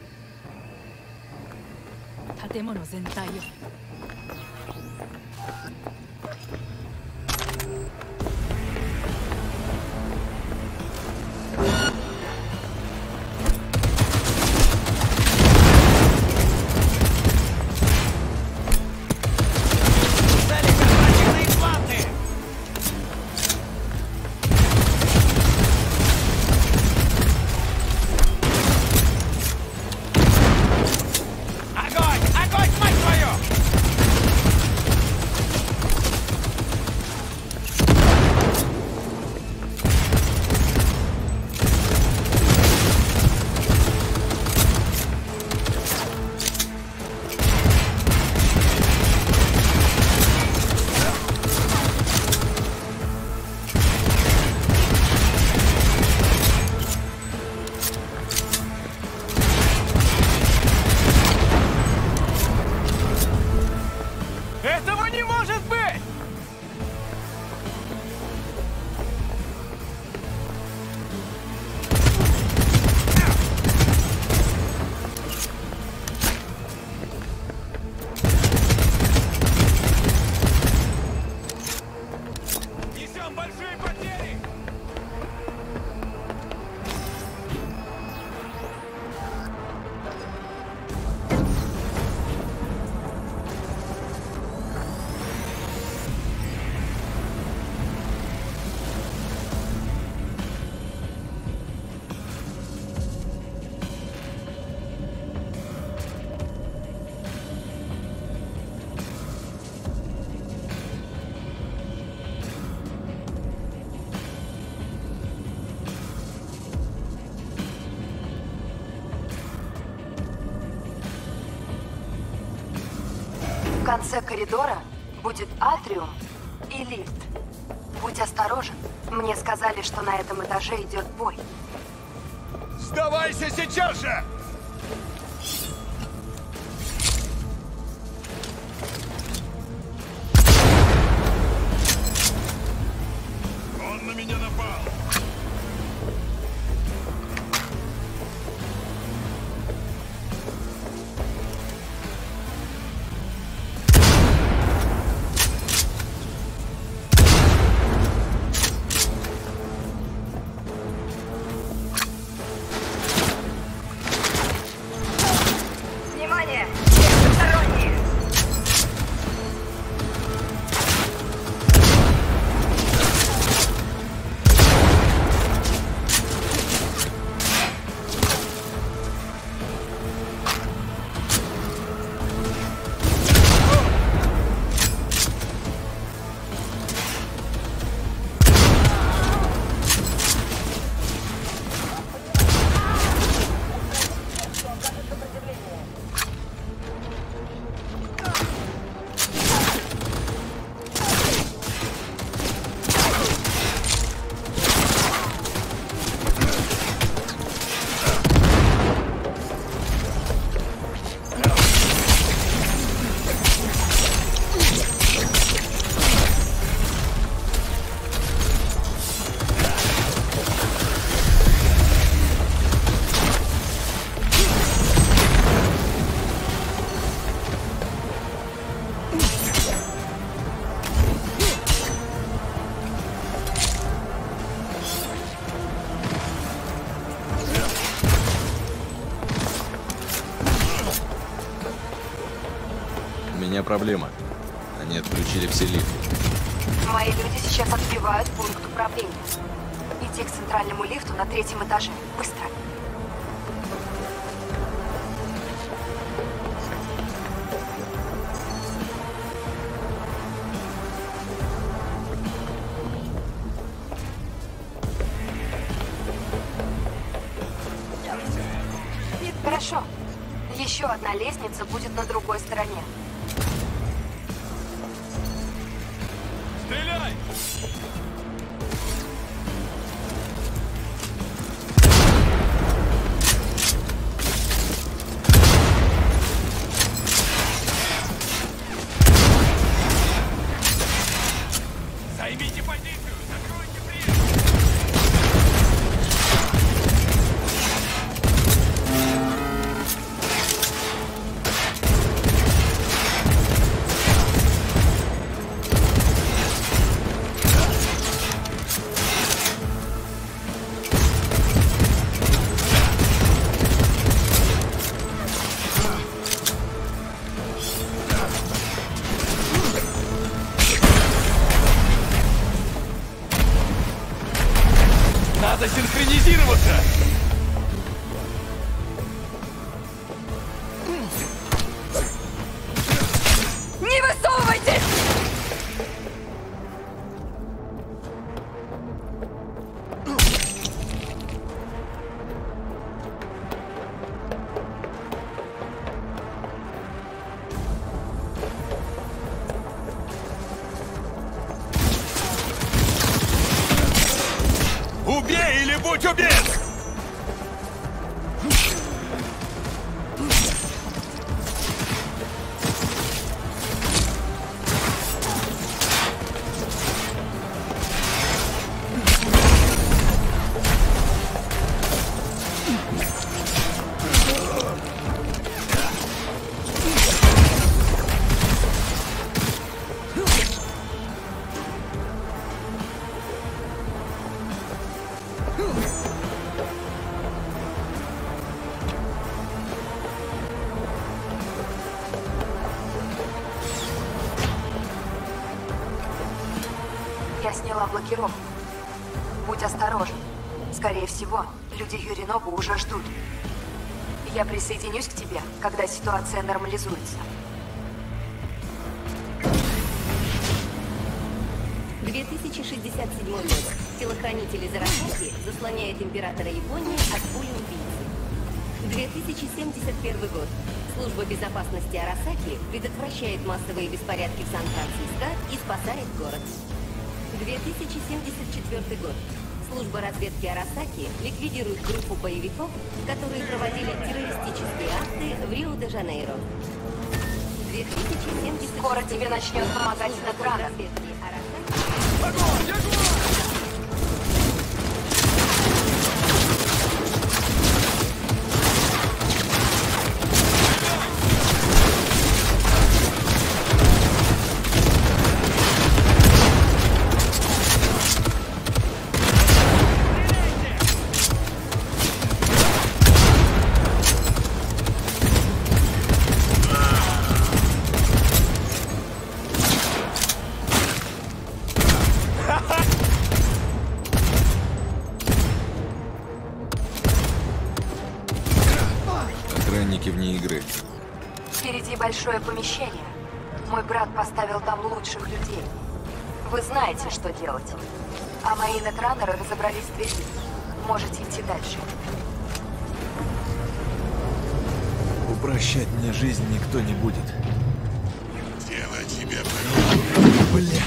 建物全体よ。 В конце коридора будет атриум и лифт. Будь осторожен. Мне сказали, что на этом этаже идет бой. Сдавайся сейчас же! Он на меня напал. У меня проблема. Они отключили все лифты. Мои люди сейчас отбивают пункт управления. Иди к центральному лифту на третьем этаже. Быстро. Хорошо. Еще одна лестница будет на другой стороне. Стреляй! Займите позицию! Закройте прием! Надо синхронизироваться! Не высовывайтесь! Убей или будь убит! Я сняла блокировку. Будь осторожен. Скорее всего, люди Юринобу уже ждут. Я присоединюсь к тебе, когда ситуация нормализуется. две тысячи шестьдесят седьмой год. Телохранитель из Арасаки заслоняет императора Японии от пули убийцы. две тысячи семьдесят первый год. Служба безопасности Арасаки предотвращает массовые беспорядки в Сан-Франциско и спасает город. две тысячи семьдесят четвёртый год. Служба разведки Арасаки ликвидирует группу боевиков, которые проводили террористические акты в Рио-де-Жанейро. две тысячи семьдесят Скоро тебе начнет помогать Нетрана. Охранники вне игры. Впереди большое помещение. Мой брат поставил там лучших людей. Вы знаете, что делать. А мои нетранеры разобрались с дверью. Можете идти дальше. Упрощать мне жизнь никто не будет. Дело тебе Бля.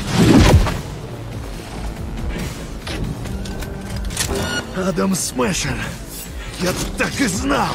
Адам Смешер! Я так и знал!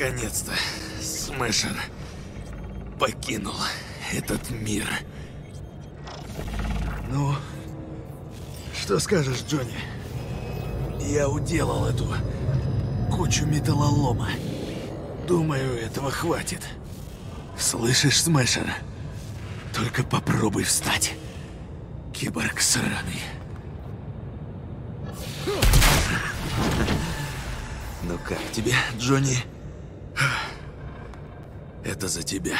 Наконец-то Смешер покинул этот мир. Ну, что скажешь, Джонни? Я уделал эту кучу металлолома. Думаю, этого хватит. Слышишь, Смешер? Только попробуй встать. Киборг сраный. Ну как тебе, Джонни? Это за тебя.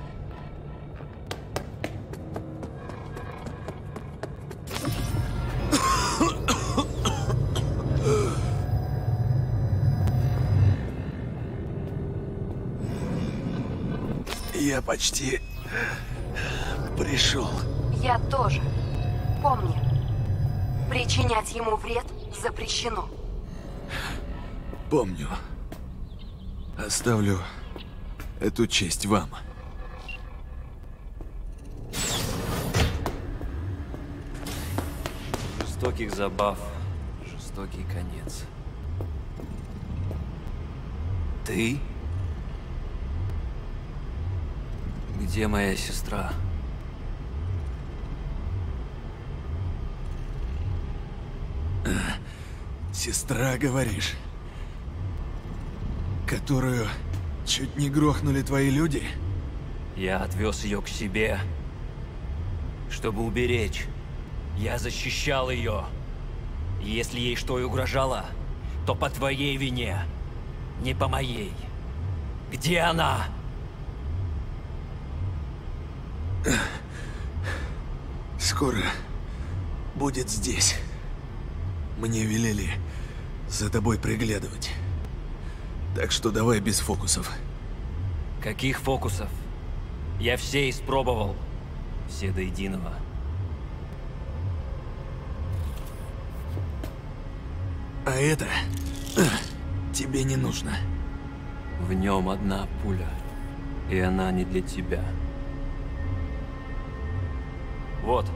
Я почти пришел. Я тоже. Помни, причинять ему вред запрещено. Помню. Оставлю эту честь вам. Жестоких забав, жестокий конец. Ты? Где моя сестра? Сестра, говоришь? Которую чуть не грохнули твои люди? Я отвез ее к себе, чтобы уберечь. Я защищал ее. И если ей что и угрожало, то по твоей вине, не по моей. Где она? Скоро будет здесь. Мне велели за тобой приглядывать. Так что давай без фокусов. Каких фокусов? Я все испробовал. Все до единого. А это тебе не нужно. В нем одна пуля. И она не для тебя. Вот.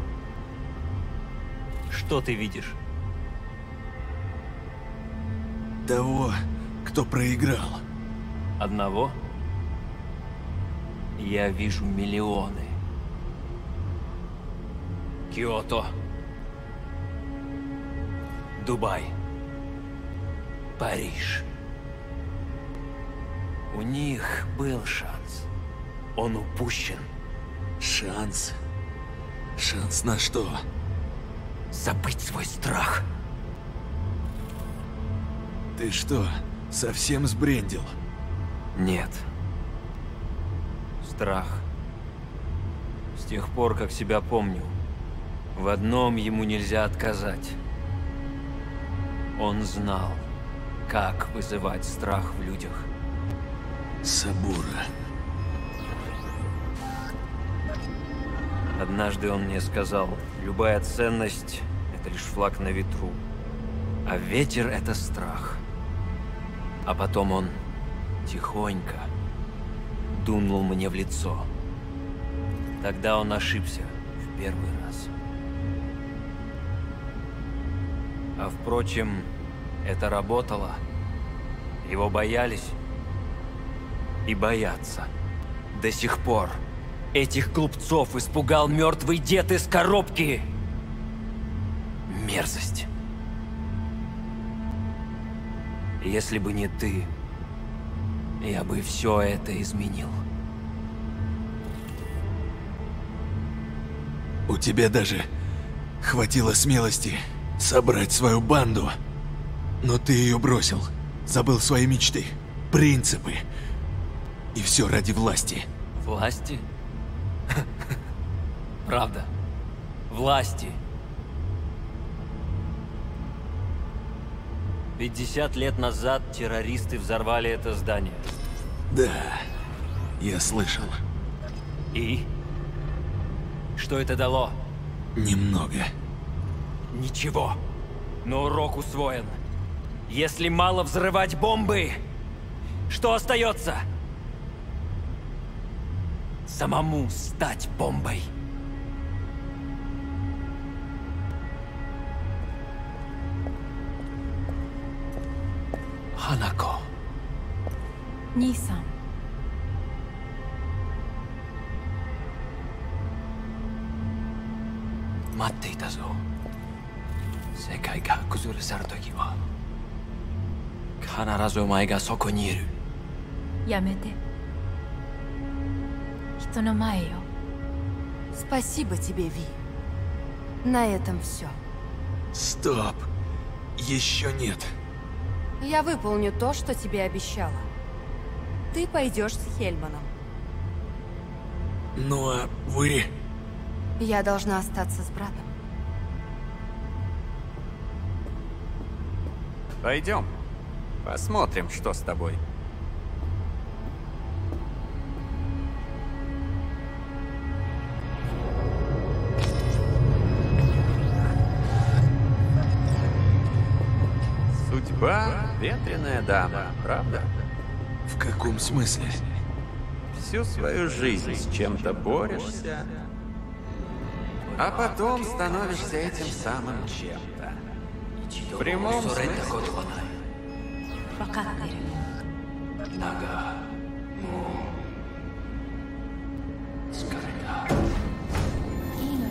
Что ты видишь? Того, кто проиграл. Одного? Я вижу миллионы. Киото. Дубай. Париж. У них был шанс. Он упущен. Шанс? Шанс на что? Забыть свой страх. Ты что, совсем сбрендил? Нет. Страх. С тех пор, как себя помню, в одном ему нельзя отказать. Он знал, как вызывать страх в людях. Сабура. Однажды он мне сказал, любая ценность — это лишь флаг на ветру, а ветер — это страх. А потом он тихонько дунул мне в лицо. Тогда он ошибся в первый раз. А впрочем, это работало. Его боялись и боятся. До сих пор этих глупцов испугал мертвый дед из коробки. Мерзость. Если бы не ты, я бы все это изменил. У тебя даже хватило смелости собрать свою банду. Но ты ее бросил. Забыл свои мечты, принципы. И все ради власти. Власти? Правда. Власти. пятьдесят лет назад террористы взорвали это здание. Да, я слышал. И? Что это дало? Немного. Ничего. Но урок усвоен. Если мало взрывать бомбы, что остается? Самому стать бомбой. Ханако. 兄さん。 待っていたぞ。世界が崩れ去る時は必ずお前がそこにいる。 やめて。人の前よ。 Спасибо тебе, Ви. На этом все. Стоп. Еще нет. Я выполню то, что тебе обещала. Ты пойдешь с Хельманом. Ну а вы... Я должна остаться с братом. Пойдем. Посмотрим, что с тобой. Судьба — ветреная дама, правда? В каком смысле? Всю свою жизнь с чем-то борешься, а потом становишься этим самым чем-то. В прямом смысле. 分かってる。 だが、もう疲れた。 いいのよ。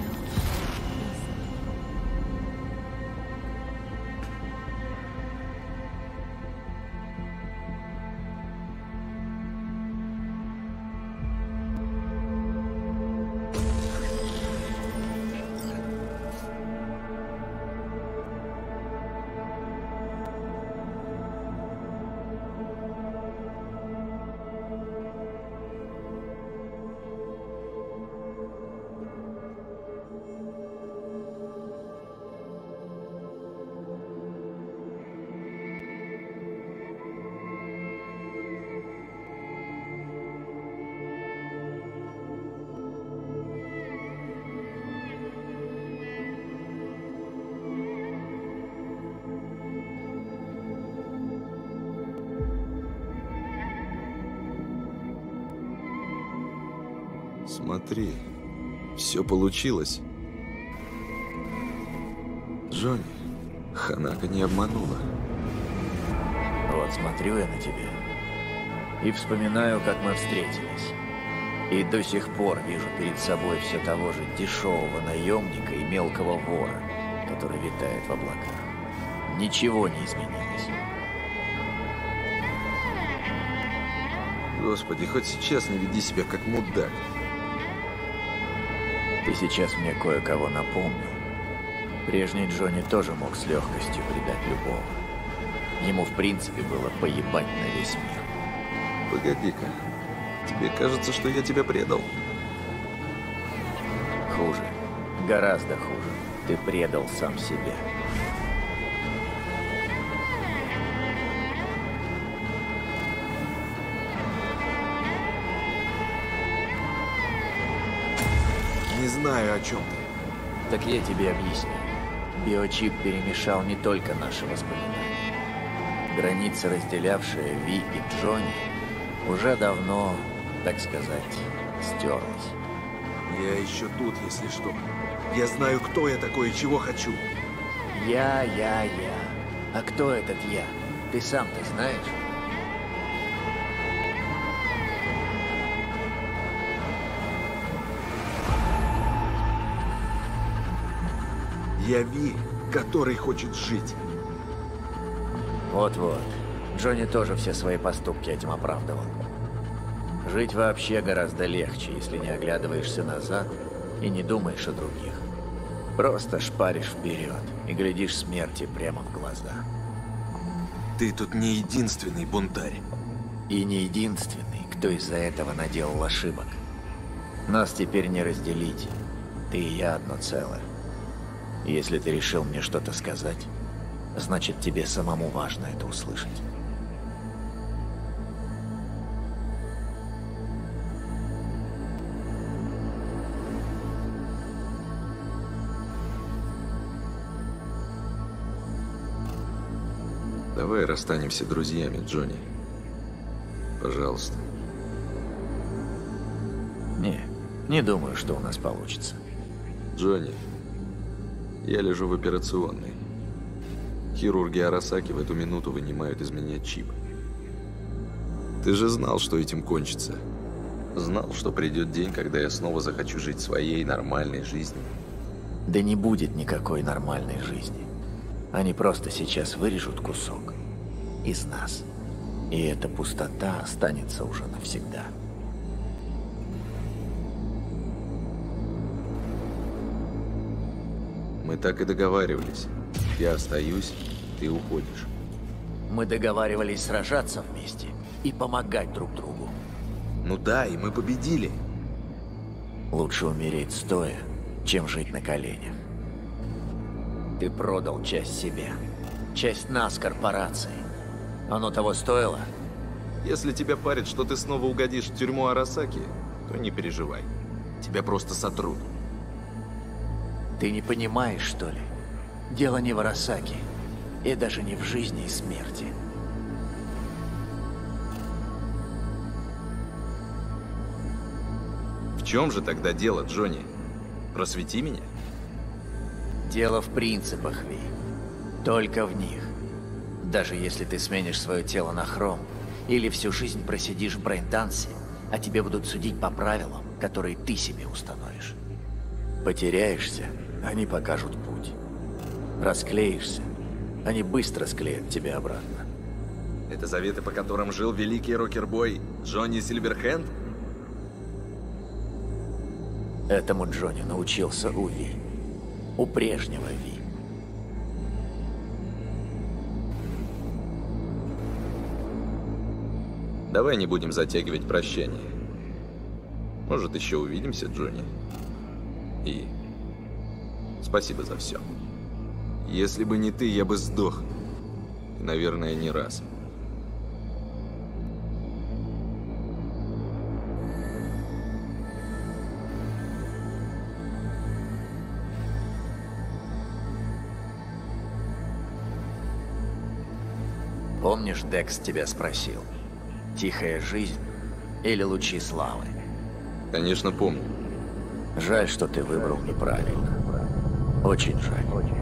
Смотри, все получилось. Джонни, Ханака не обманула. Вот смотрю я на тебя и вспоминаю, как мы встретились. И до сих пор вижу перед собой все того же дешевого наемника и мелкого вора, который витает в облаках. Ничего не изменилось. Господи, хоть сейчас не веди себя как мудак. Ты сейчас мне кое-кого напомнил. Прежний Джонни тоже мог с легкостью предать любого. Ему, в принципе, было поебать на весь мир. Погоди-ка. Тебе кажется, что я тебя предал? Хуже. Гораздо хуже. Ты предал сам себя. Не знаю, о чем ты. Так я тебе объясню. Биочип перемешал не только наши воспоминания. Граница, разделявшая Ви и Джонни, уже давно, так сказать, стерлась. Я еще тут, если что. Я знаю, кто я такой и чего хочу. Я, я, я. А кто этот я? Ты сам-то знаешь? Я Ви, который хочет жить. Вот-вот. Джонни тоже все свои поступки этим оправдывал. Жить вообще гораздо легче, если не оглядываешься назад и не думаешь о других. Просто шпаришь вперед и глядишь смерти прямо в глаза. Ты тут не единственный бунтарь. И не единственный, кто из-за этого наделал ошибок. Нас теперь не разделить. Ты и я одно целое. Если ты решил мне что-то сказать, значит, тебе самому важно это услышать. Давай расстанемся друзьями, Джонни. Пожалуйста. Не, не думаю, что у нас получится. Джонни, я лежу в операционной. Хирурги Арасаки в эту минуту вынимают из меня чип. Ты же знал, что этим кончится. Знал, что придет день, когда я снова захочу жить своей нормальной жизнью. Да не будет никакой нормальной жизни. Они просто сейчас вырежут кусок из нас. И эта пустота останется уже навсегда. Мы так и договаривались. Я остаюсь, ты уходишь. Мы договаривались сражаться вместе и помогать друг другу. Ну да, и мы победили. Лучше умереть стоя, чем жить на коленях. Ты продал часть себя, часть нас корпорации. Оно того стоило? Если тебя парит, что ты снова угодишь в тюрьму Арасаки, то не переживай. Тебя просто сотрут. Ты не понимаешь, что ли? Дело не в Арасаки, и даже не в жизни и смерти. В чем же тогда дело, Джонни? Просвети меня. Дело в принципах, Ви. Только в них. Даже если ты сменишь свое тело на хром, или всю жизнь просидишь в брейндансе, а тебе будут судить по правилам, которые ты себе установишь. Потеряешься, они покажут путь. Расклеишься, они быстро склеят тебя обратно. Это заветы, по которым жил великий рокербой Джонни Сильверхенд? Этому Джонни научился у Ви. У прежнего Ви. Давай не будем затягивать прощание. Может, еще увидимся, Джонни. И спасибо за все. Если бы не ты, я бы сдох. И, наверное, не раз. Помнишь, Декс тебя спросил? Тихая жизнь или лучи славы? Конечно, помню. Жаль, что ты выбрал неправильно. Очень жаль.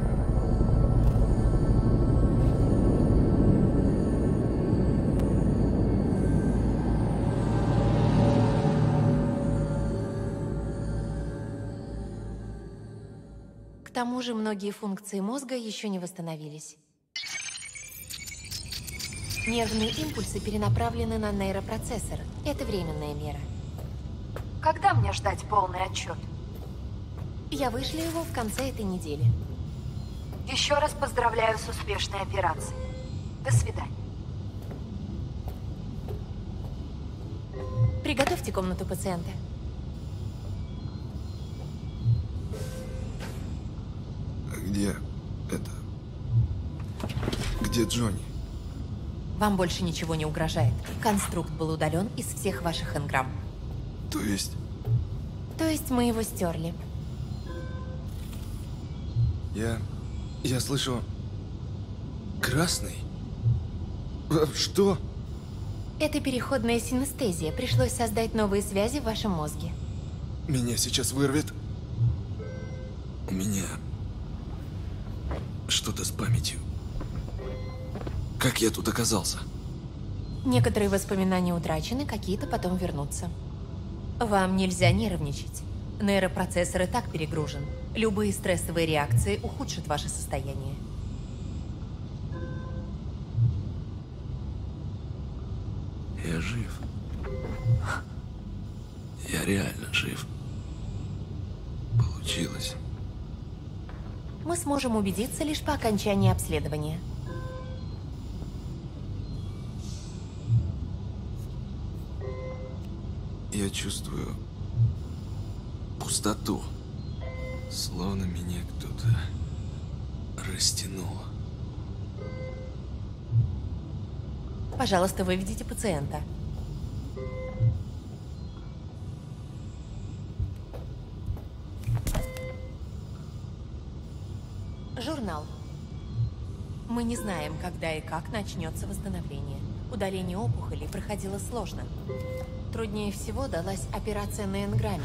К тому же многие функции мозга еще не восстановились. Нервные импульсы перенаправлены на нейропроцессор. Это временная мера. Когда мне ждать полный отчет? Я вышлю его в конце этой недели. Еще раз поздравляю с успешной операцией. До свидания. Приготовьте комнату пациента. Где это? Где Джонни? Вам больше ничего не угрожает. Конструкт был удален из всех ваших энграмм. То есть? То есть мы его стерли. Я... я слышу... Красный? Что? Это переходная синестезия. Пришлось создать новые связи в вашем мозге. Меня сейчас вырвет. У меня... что-то с памятью. Как я тут оказался? Некоторые воспоминания утрачены, какие-то потом вернутся. Вам нельзя нервничать. Нейропроцессор и так перегружен. Любые стрессовые реакции ухудшат ваше состояние. Я жив. Я реально жив. Получилось. Мы сможем убедиться лишь по окончании обследования. Я чувствую пустоту. Словно меня кто-то растянул. Пожалуйста, выведите пациента. Журнал. Мы не знаем, когда и как начнется восстановление. Удаление опухолей проходило сложно. Труднее всего далась операция на энграмме.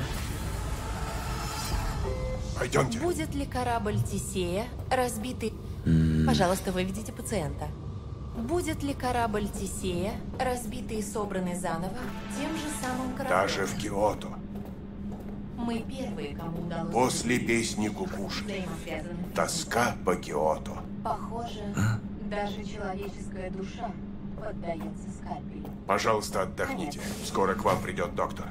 Пойдемте. Будет ли корабль Тесея разбитый? Пожалуйста, выведите пациента. Будет ли корабль Тесея, разбитый и собранный заново, тем же самым кораблем? Даже в Киото. Мы первые, кому удалось... После песни Кукуши. Тоска по Киото. Похоже, даже человеческая душа поддается скальпелю. Пожалуйста, отдохните. Скоро к вам придет доктор.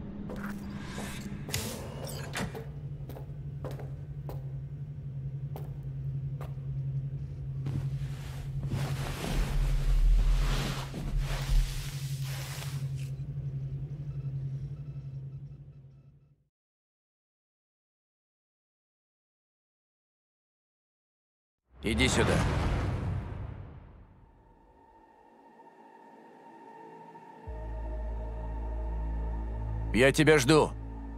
Иди сюда. Я тебя жду.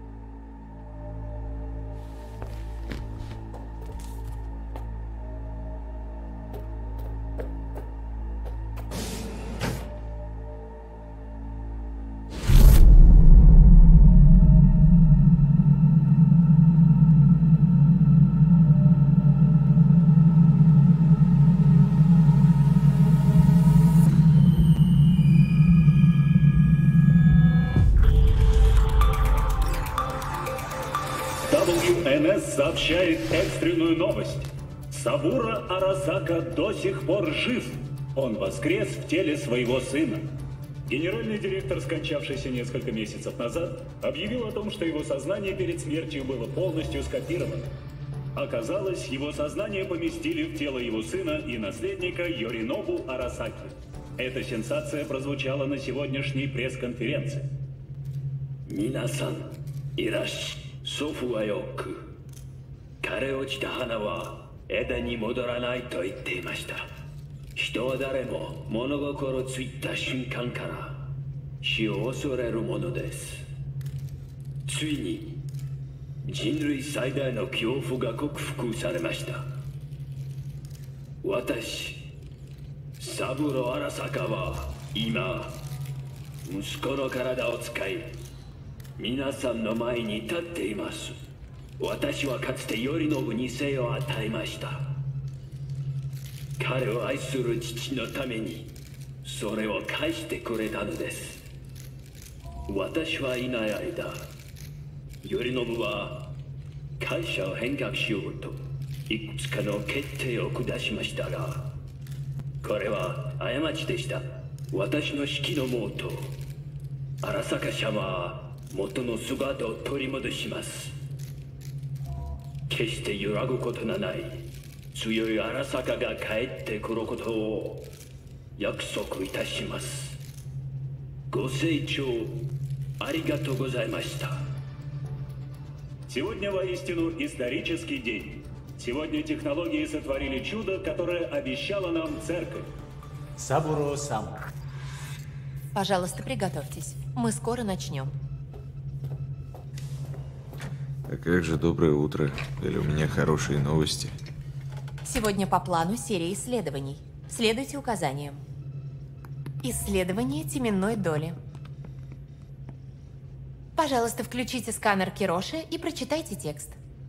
дабл ю эн эс сообщает экстренную новость. Сабура Арасака до сих пор жив. Он воскрес в теле своего сына. Генеральный директор, скончавшийся несколько месяцев назад, объявил о том, что его сознание перед смертью было полностью скопировано. Оказалось, его сознание поместили в тело его сына и наследника Йоринобу Арасаки. Эта сенсация прозвучала на сегодняшней пресс-конференции. Минасан, ираш, софу ва йоку. Каре очита хана ва эда ни модоранай то итте имашita. Hito wa dare mo monogokoro tsuita shunkan kara shi o osoreru mono desu. Tsui ni jinrui saidai no kyoufu ga kokufuku saremashita. Watashi Saburo Arasaka wa ima musuko no karada o tsukai minasan no mae ni tatte imasu. Watashi wa katsute Yorinobu ni sei o ataemashita. 彼を愛する父のためにそれを返してくれたのです。私はいない間、頼信は会社を変革しようといくつかの決定を下しましたが、これは過ちでした。私の指揮のもと、荒坂社は元の姿を取り戻します。決して揺らぐことのない強い荒坂が帰ってくることを約束いたします。ご清聴ありがとうございました。Сегодня воистину исторический день. Сегодня технологии сотворили чудо, которое обещала нам церковь. Сабуро-сан. Пожалуйста, приготовьтесь. Мы скоро начнем. А как же доброе утро? Или у меня хорошие новости? Сегодня по плану серия исследований. Следуйте указаниям. Исследование теменной доли. Пожалуйста, включите сканер Кироши и прочитайте текст.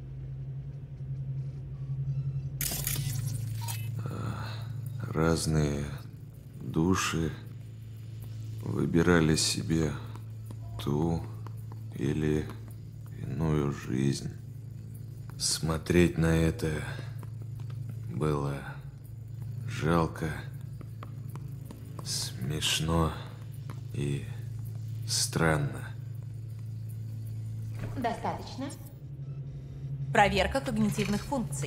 Разные души выбирали себе ту или иную жизнь. Смотреть на это было жалко, смешно и странно. Достаточно. Проверка когнитивных функций.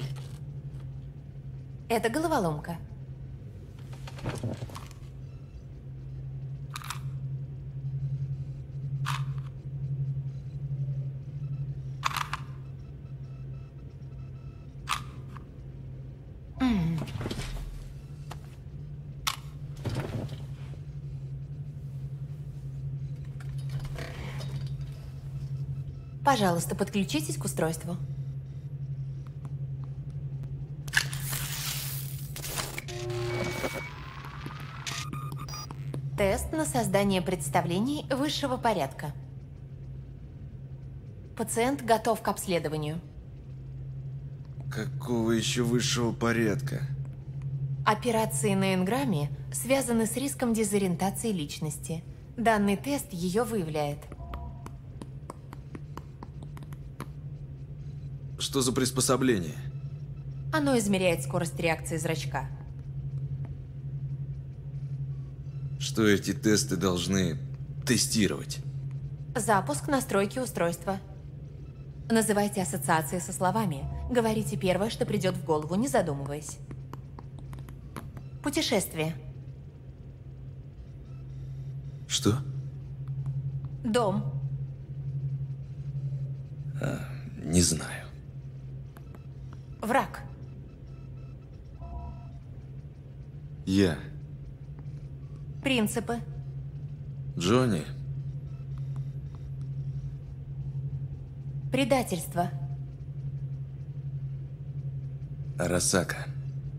Это головоломка. Пожалуйста, подключитесь к устройству. Тест на создание представлений высшего порядка. Пациент готов к обследованию. Какого еще высшего порядка? Операции на Энграмме связаны с риском дезориентации личности. Данный тест ее выявляет. Что за приспособление? Оно измеряет скорость реакции зрачка. Что эти тесты должны тестировать? Запуск настройки устройства. Называйте ассоциации со словами. Говорите первое, что придет в голову, не задумываясь. Путешествие. Что? Дом. А, не знаю. Враг. Я. Принципы. Джонни. Предательство. Арасака.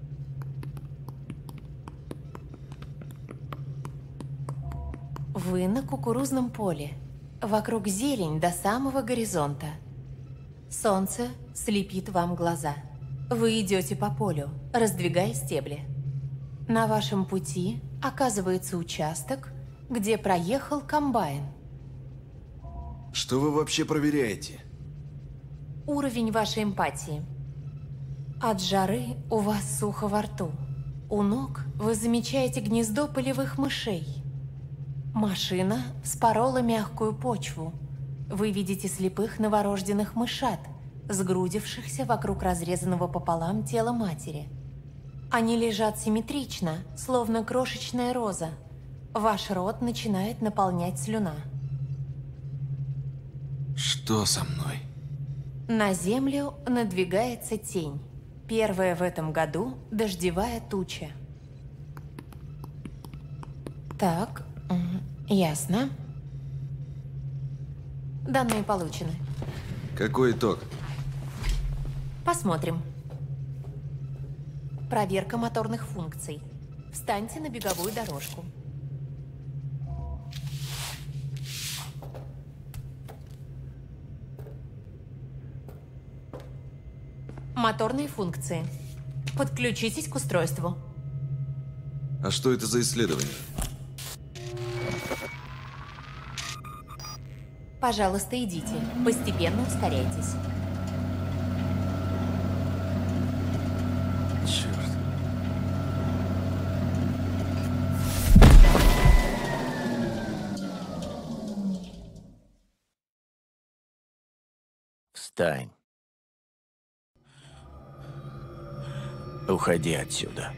Вы на кукурузном поле. Вокруг зелень до самого горизонта. Солнце слепит вам глаза. Вы идете по полю, раздвигая стебли. На вашем пути оказывается участок, где проехал комбайн. Что вы вообще проверяете? Уровень вашей эмпатии. От жары у вас сухо во рту. У ног вы замечаете гнездо полевых мышей. Машина вспорола мягкую почву. Вы видите слепых новорожденных мышат, сгрудившихся вокруг разрезанного пополам тела матери. Они лежат симметрично, словно крошечная роза. Ваш рот начинает наполнять слюна. Что со мной? На землю надвигается тень. Первая в этом году дождевая туча. Так, ясно. Данные получены. Какой итог? Посмотрим. Проверка моторных функций. Встаньте на беговую дорожку. Моторные функции. Подключитесь к устройству. А что это за исследование? Пожалуйста, идите. Постепенно ускоряйтесь. Черт. Встань. Уходи отсюда.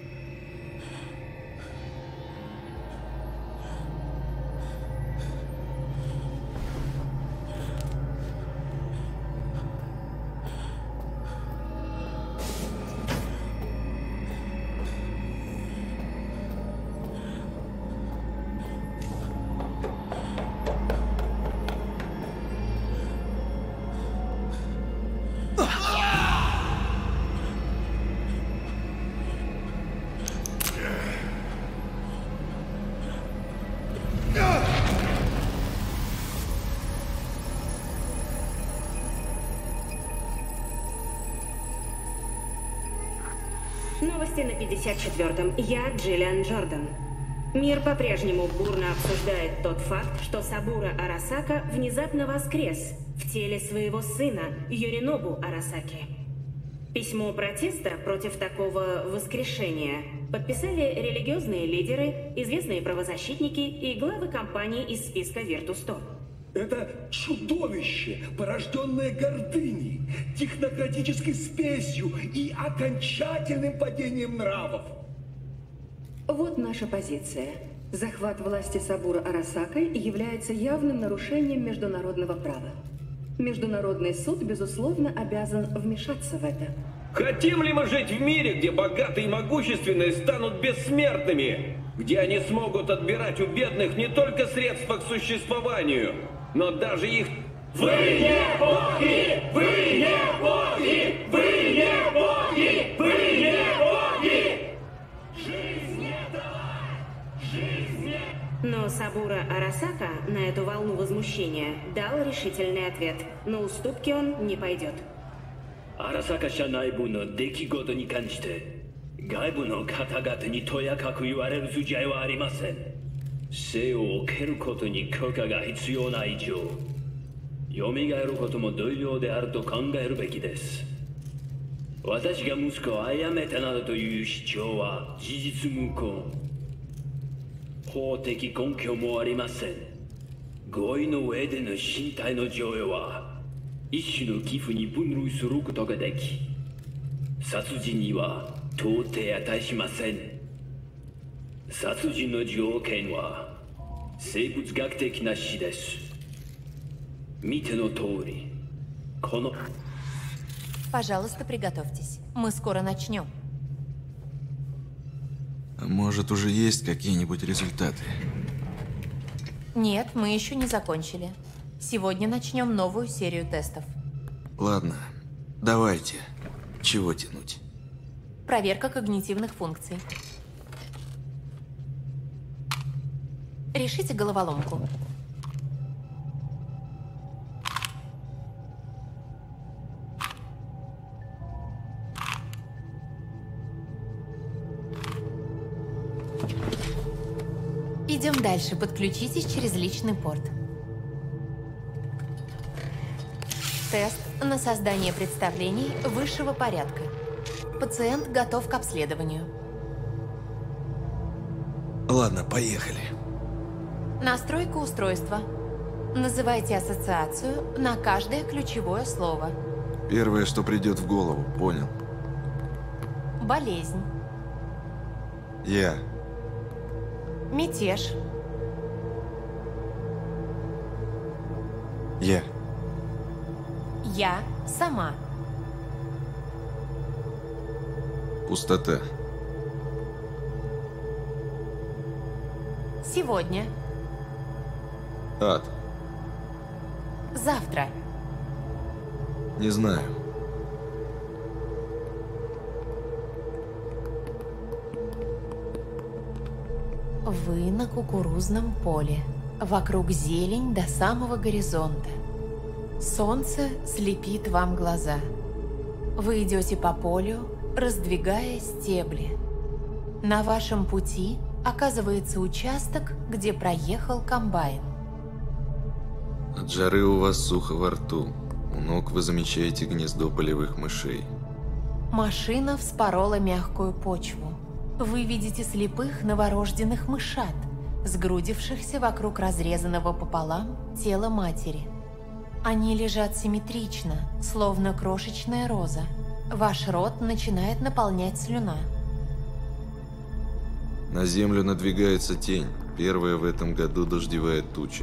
Новости на пятьдесят четвёртом. Я Джиллиан Джордан. Мир по-прежнему бурно обсуждает тот факт, что Сабура Арасака внезапно воскрес в теле своего сына Юринобу Арасаки. Письмо протеста против такого воскрешения подписали религиозные лидеры, известные правозащитники и главы компаний из списка Virtus.сто. Это чудовище, порожденное гордыней, технократической спесью и окончательным падением нравов. Вот наша позиция. Захват власти Сабура Арасакой является явным нарушением международного права. Международный суд, безусловно, обязан вмешаться в это. Хотим ли мы жить в мире, где богатые и могущественные станут бессмертными? Где они смогут отбирать у бедных не только средства к существованию, но даже их... Вы не боги! Вы не боги! Вы не боги! Вы не боги! Жизнь не дала! Жизнь не... Но Сабура Арасака на эту волну возмущения дал решительный ответ. На уступки он не пойдет. 荒坂社内部の出来事に関して外部の方々にとやかく言われる筋合いはありません。生を受けることに許可が必要な以上、蘇ることも同様であると考えるべきです。私が息子を殺めたなどという主張は事実無根。法的根拠もありません。合意の上での身体の譲与は一種の寄付に分類することができ、殺人には到底値しません。殺人の条件は生物学的な死です。見ての通り、この Пожалуйста, приготовьтесь. Мы скоро начнем. А может, уже есть какие-нибудь результаты? Нет, мы еще не закончили. Сегодня начнем новую серию тестов. Ладно, давайте. Чего тянуть? Проверка когнитивных функций. Решите головоломку. Идем дальше. Подключитесь через личный порт. Тест на создание представлений высшего порядка. Пациент готов к обследованию. Ладно, поехали. Настройка устройства. Называйте ассоциацию на каждое ключевое слово. Первое, что придет в голову, понял. Болезнь. Я. Мятеж. Я. Я сама. Пустота. Сегодня. Ад. Завтра. Не знаю. Вы на кукурузном поле. Вокруг зелень до самого горизонта. Солнце слепит вам глаза. Вы идете по полю, раздвигая стебли. На вашем пути оказывается участок, где проехал комбайн. От жары у вас сухо во рту. У ног вы замечаете гнездо полевых мышей. Машина вспорола мягкую почву. Вы видите слепых новорожденных мышат, сгрудившихся вокруг разрезанного пополам тела матери. Они лежат симметрично, словно крошечная роза. Ваш рот начинает наполнять слюна. На землю надвигается тень. Первая в этом году дождевая туча.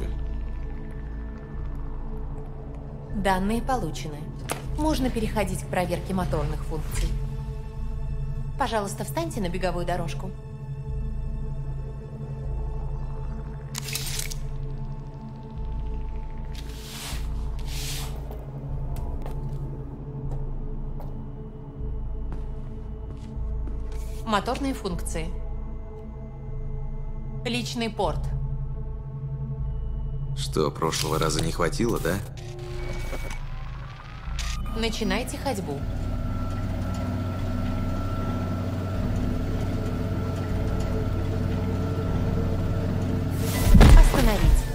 Данные получены. Можно переходить к проверке моторных функций. Пожалуйста, встаньте на беговую дорожку. Моторные функции. Личный порт. Что, прошлого раза не хватило, да? Начинайте ходьбу. Остановить.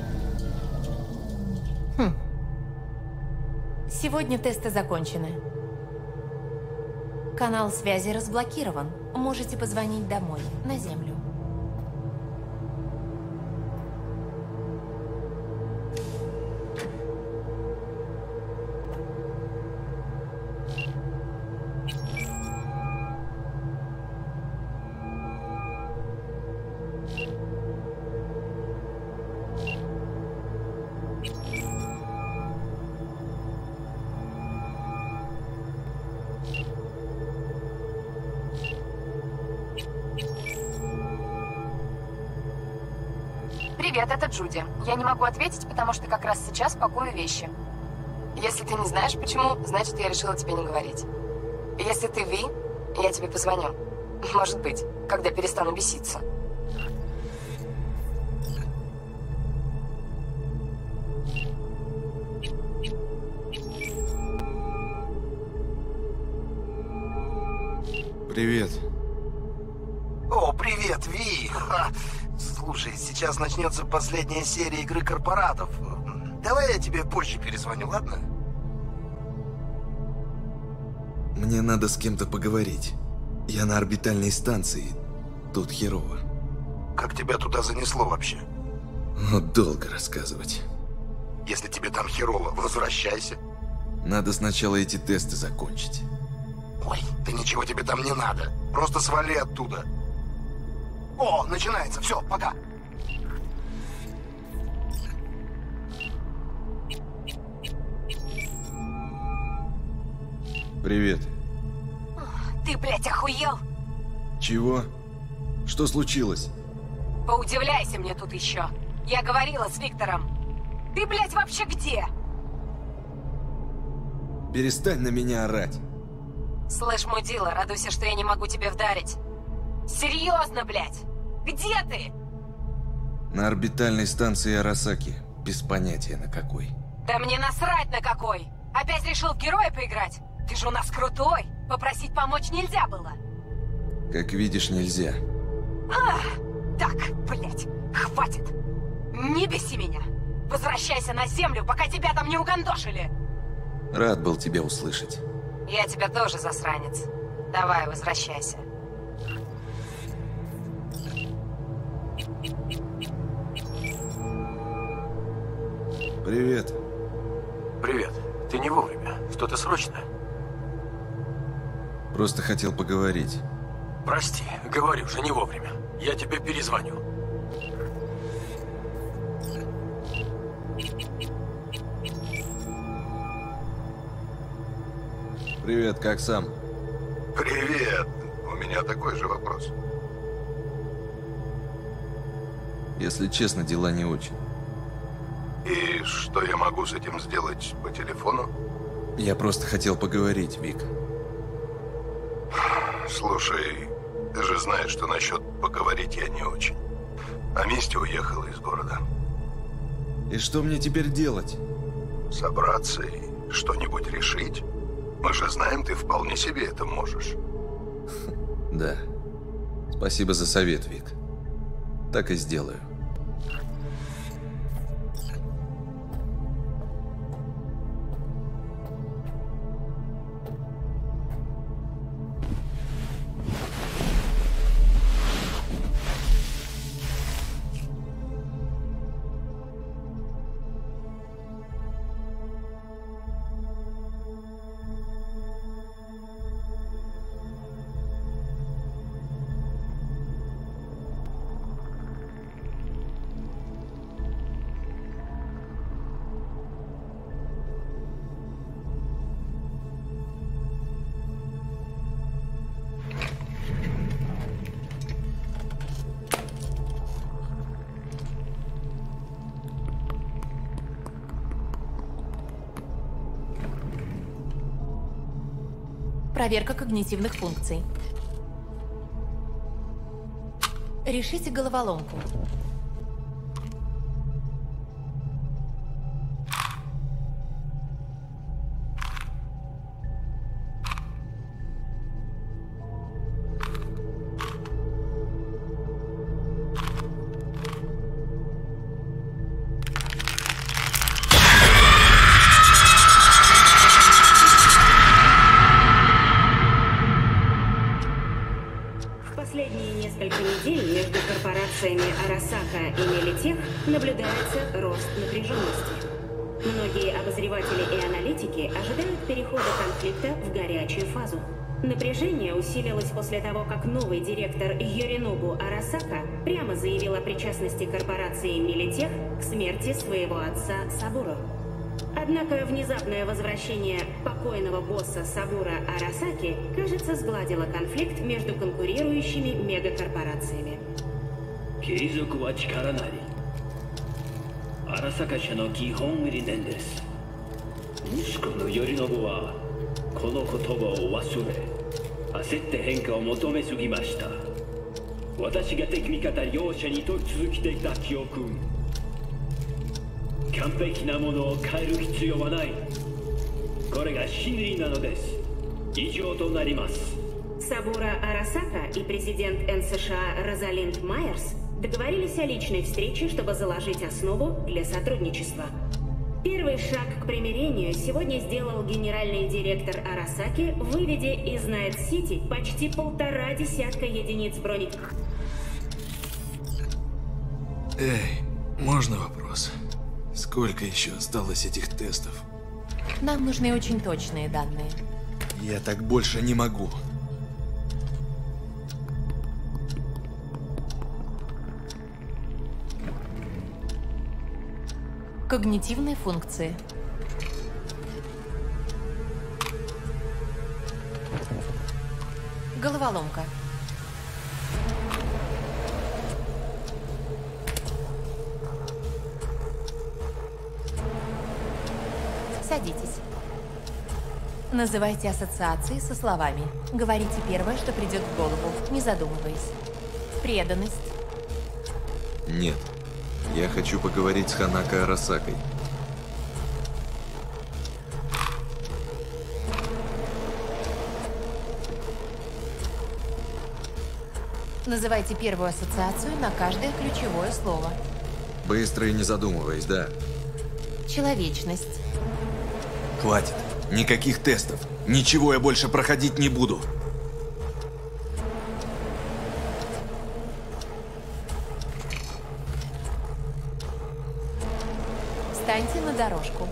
Хм. Сегодня тесты закончены. Канал связи разблокирован. Можете позвонить домой, на землю. Привет, это Джуди. Я не могу ответить, потому что как раз сейчас пакую вещи. Если ты не знаешь почему, значит, я решила тебе не говорить. Если ты Ви, я тебе позвоню. Может быть, когда перестану беситься. Привет. Слушай, сейчас начнется последняя серия игры корпоратов. Давай я тебе позже перезвоню, ладно? Мне надо с кем-то поговорить. Я на орбитальной станции. Тут херово. Как тебя туда занесло вообще? Ну, долго рассказывать. Если тебе там херово, возвращайся. Надо сначала эти тесты закончить. Ой, да ничего тебе там не надо. Просто свали оттуда. О, начинается. Все, пока. Привет. Ты, блядь, охуел? Чего? Что случилось? Поудивляйся мне тут еще. Я говорила с Виктором. Ты, блядь, вообще где? Перестань на меня орать. Слышь, мудила, радуйся, что я не могу тебе вдарить. Серьезно, блядь? Где ты? На орбитальной станции Арасаки. Без понятия на какой. Да мне насрать на какой. Опять решил в героя поиграть? Ты же у нас крутой. Попросить помочь нельзя было. Как видишь, нельзя. Ах, так, блядь, хватит. Не беси меня. Возвращайся на землю, пока тебя там не угандошили. Рад был тебя услышать. Я тебя тоже, засранец. Давай, возвращайся. Привет. Привет. Ты не вовремя. Что-то срочно? Просто хотел поговорить. Прости, говорю же, не вовремя. Я тебе перезвоню. Привет, как сам? Привет. У меня такой же вопрос. Если честно, дела не очень. И что я могу с этим сделать по телефону? Я просто хотел поговорить, Вик. Слушай, ты же знаешь, что насчет поговорить я не очень. А Мисти уехала из города. И что мне теперь делать? Собраться и что-нибудь решить? Мы же знаем, ты вполне себе это можешь. Да. Спасибо за совет, Вик. Так и сделаю. Проверка когнитивных функций. Решите головоломку. Арасака и Мелитех наблюдается рост напряженности. Многие обозреватели и аналитики ожидают перехода конфликта в горячую фазу. Напряжение усилилось после того, как новый директор Йоринобу Арасака прямо заявил о причастности корпорации Мелитех к смерти своего отца Сабуро. Однако внезапное возвращение покойного босса Сабуро Арасаки, кажется, сгладило конфликт между конкурирующими мегакорпорациями. 継続は力なり。荒坂社の基本理念です。息子の頼信はこの言葉を忘れ、焦って変化を求めすぎました。私が敵味方両者にと続けていた記憶。完璧なものを変える必要はない。これが真理なのです。以上となります。 Сабура Арасака и президент эн эс ша Розалинд Майерс договорились о личной встрече, чтобы заложить основу для сотрудничества. Первый шаг к примирению сегодня сделал генеральный директор Арасаки, выведя из Найт-Сити почти полтора десятка единиц брони... Эй, можно вопрос? Сколько еще осталось этих тестов? Нам нужны очень точные данные. Я так больше не могу. Когнитивные функции. Головоломка. Садитесь. Называйте ассоциации со словами. Говорите первое, что придет в голову, не задумываясь. Преданность. Нет. Я хочу поговорить с Ханако Арасакой. Называйте первую ассоциацию на каждое ключевое слово. Быстро и не задумываясь, да. Человечность. Хватит. Никаких тестов. Ничего я больше проходить не буду. Встаньте на дорожку.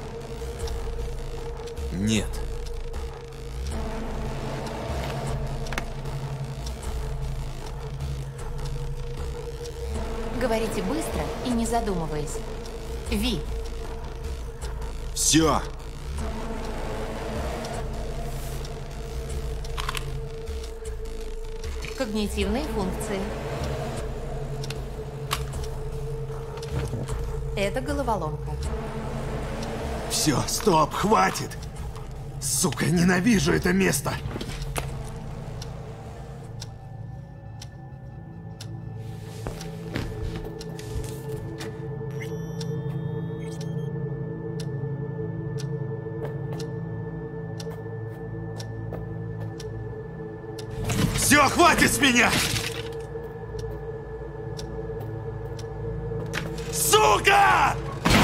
Нет. Говорите быстро и не задумываясь. Ви. Все. Когнитивные функции. Это головоломка. Все, стоп, хватит! Сука, ненавижу это место! Все, хватит с меня! Сука!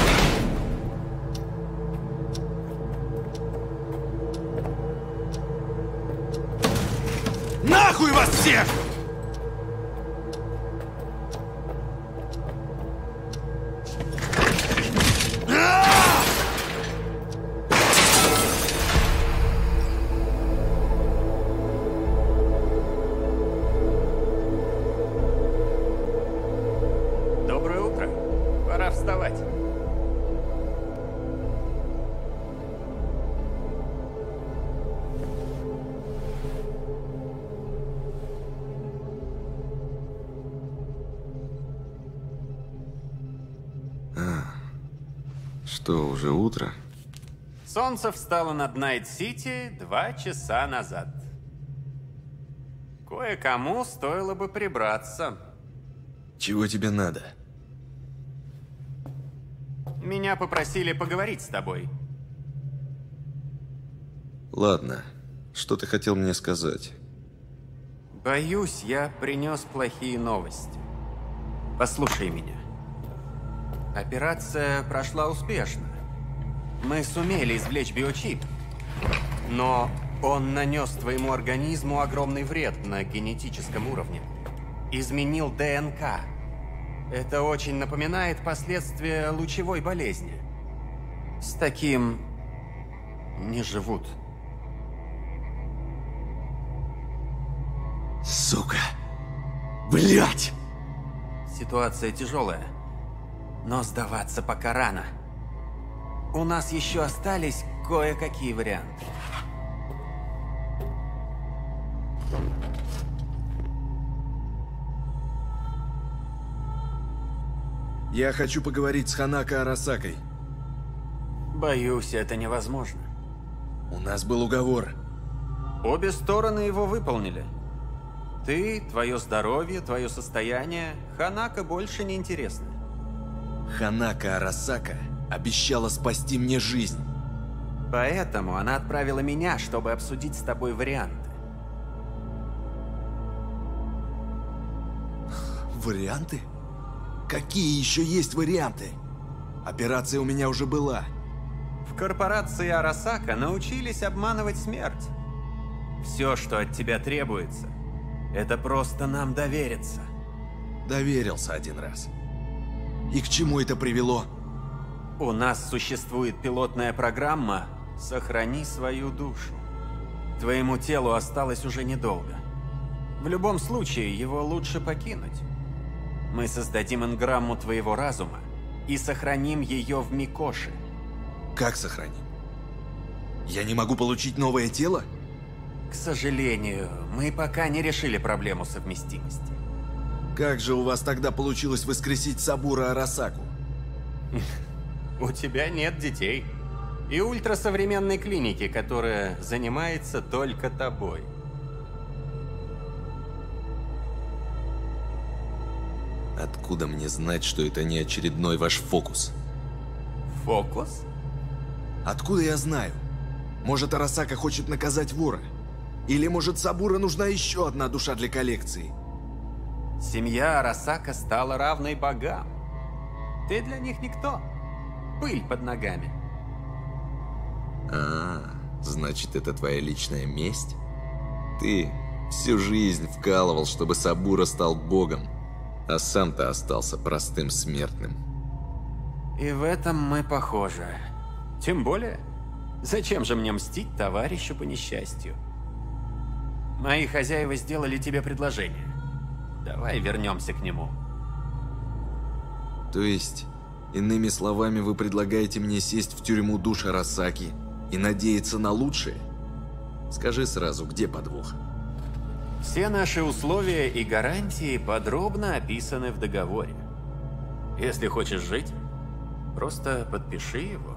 Нахуй вас всех! Доброе утро. Пора вставать. Что, уже утро? Солнце встало над Найт-Сити два часа назад. Кое-кому стоило бы прибраться. Чего тебе надо? Меня попросили поговорить с тобой. Ладно. Что ты хотел мне сказать? Боюсь, я принес плохие новости. Послушай меня. Операция прошла успешно. Мы сумели извлечь биочип, но он нанес твоему организму огромный вред на генетическом уровне. Изменил ДНК. Это очень напоминает последствия лучевой болезни. С таким не живут. Сука. Блять! Ситуация тяжелая, но сдаваться пока рано. У нас еще остались кое-какие варианты. Я хочу поговорить с Ханако Арасакой. Боюсь, это невозможно. У нас был уговор. Обе стороны его выполнили. Ты, твое здоровье, твое состояние, Ханако больше не интересно. Ханако Арасака обещала спасти мне жизнь. Поэтому она отправила меня, чтобы обсудить с тобой варианты. Варианты? Какие еще есть варианты? Операция у меня уже была. В корпорации Арасака научились обманывать смерть. Все, что от тебя требуется, это просто нам довериться. Доверился один раз. И к чему это привело? У нас существует пилотная программа «Сохрани свою душу». Твоему телу осталось уже недолго. В любом случае, его лучше покинуть. Мы создадим энграмму твоего разума и сохраним ее в Микоши. Как сохраним? Я не могу получить новое тело? К сожалению, мы пока не решили проблему совместимости. Как же у вас тогда получилось воскресить Сабура Арасаку? У тебя нет детей. И ультрасовременной клиники, которая занимается только тобой. Откуда мне знать, что это не очередной ваш фокус? Фокус? Откуда я знаю? Может, Арасака хочет наказать вора? Или, может, Сабура нужна еще одна душа для коллекции? Семья Арасака стала равной богам. Ты для них никто. Пыль под ногами. А, значит, это твоя личная месть? Ты всю жизнь вкалывал, чтобы Сабура стал богом, а сам-то остался простым смертным. И в этом мы похожи. Тем более, зачем же мне мстить товарищу по несчастью? Мои хозяева сделали тебе предложение. Давай вернемся к нему. То есть, иными словами, вы предлагаете мне сесть в тюрьму душ Арасаки и надеяться на лучшее? Скажи сразу, где подвох? Все наши условия и гарантии подробно описаны в договоре. Если хочешь жить, просто подпиши его.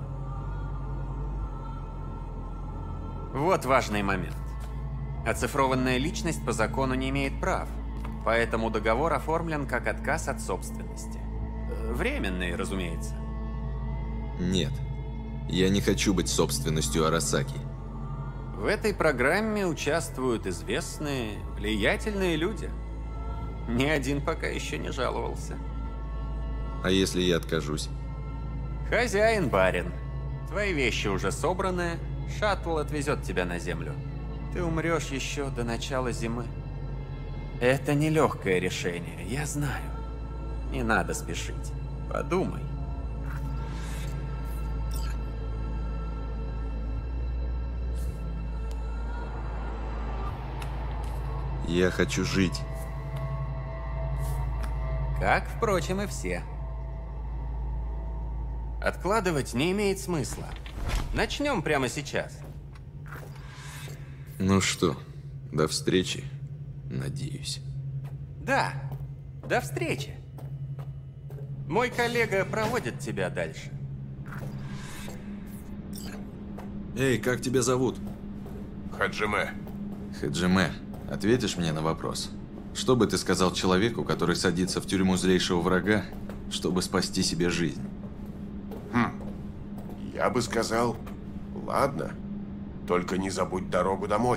Вот важный момент. Оцифрованная личность по закону не имеет прав, поэтому договор оформлен как отказ от собственности. Временный, разумеется. Нет, я не хочу быть собственностью Арасаки. В этой программе участвуют известные, влиятельные люди. Ни один пока еще не жаловался. А если я откажусь? Хозяин барин. Твои вещи уже собраны, шаттл отвезет тебя на землю. Ты умрешь еще до начала зимы. Это нелегкое решение, я знаю. Не надо спешить. Подумай. Я хочу жить. Как, впрочем, и все. Откладывать не имеет смысла. Начнем прямо сейчас. Ну что, до встречи, надеюсь. Да, до встречи. Мой коллега проводит тебя дальше. Эй, как тебя зовут? Хаджиме. Хаджиме, ответишь мне на вопрос? Что бы ты сказал человеку, который садится в тюрьму злейшего врага, чтобы спасти себе жизнь? Хм, я бы сказал, ладно, только не забудь дорогу домой.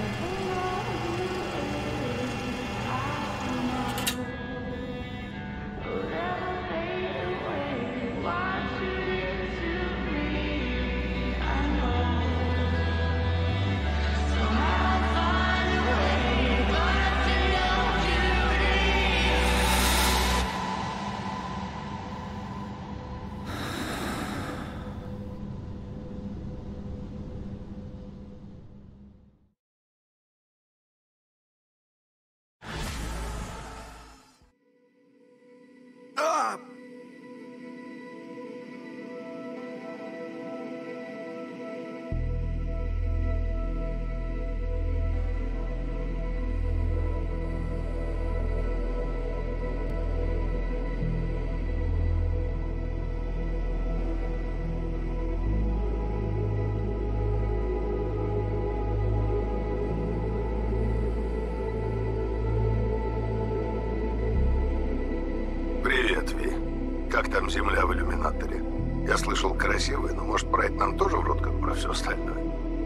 Как там земля в иллюминаторе? Я слышал, красивая, но может про это нам тоже в рот, как про все остальное?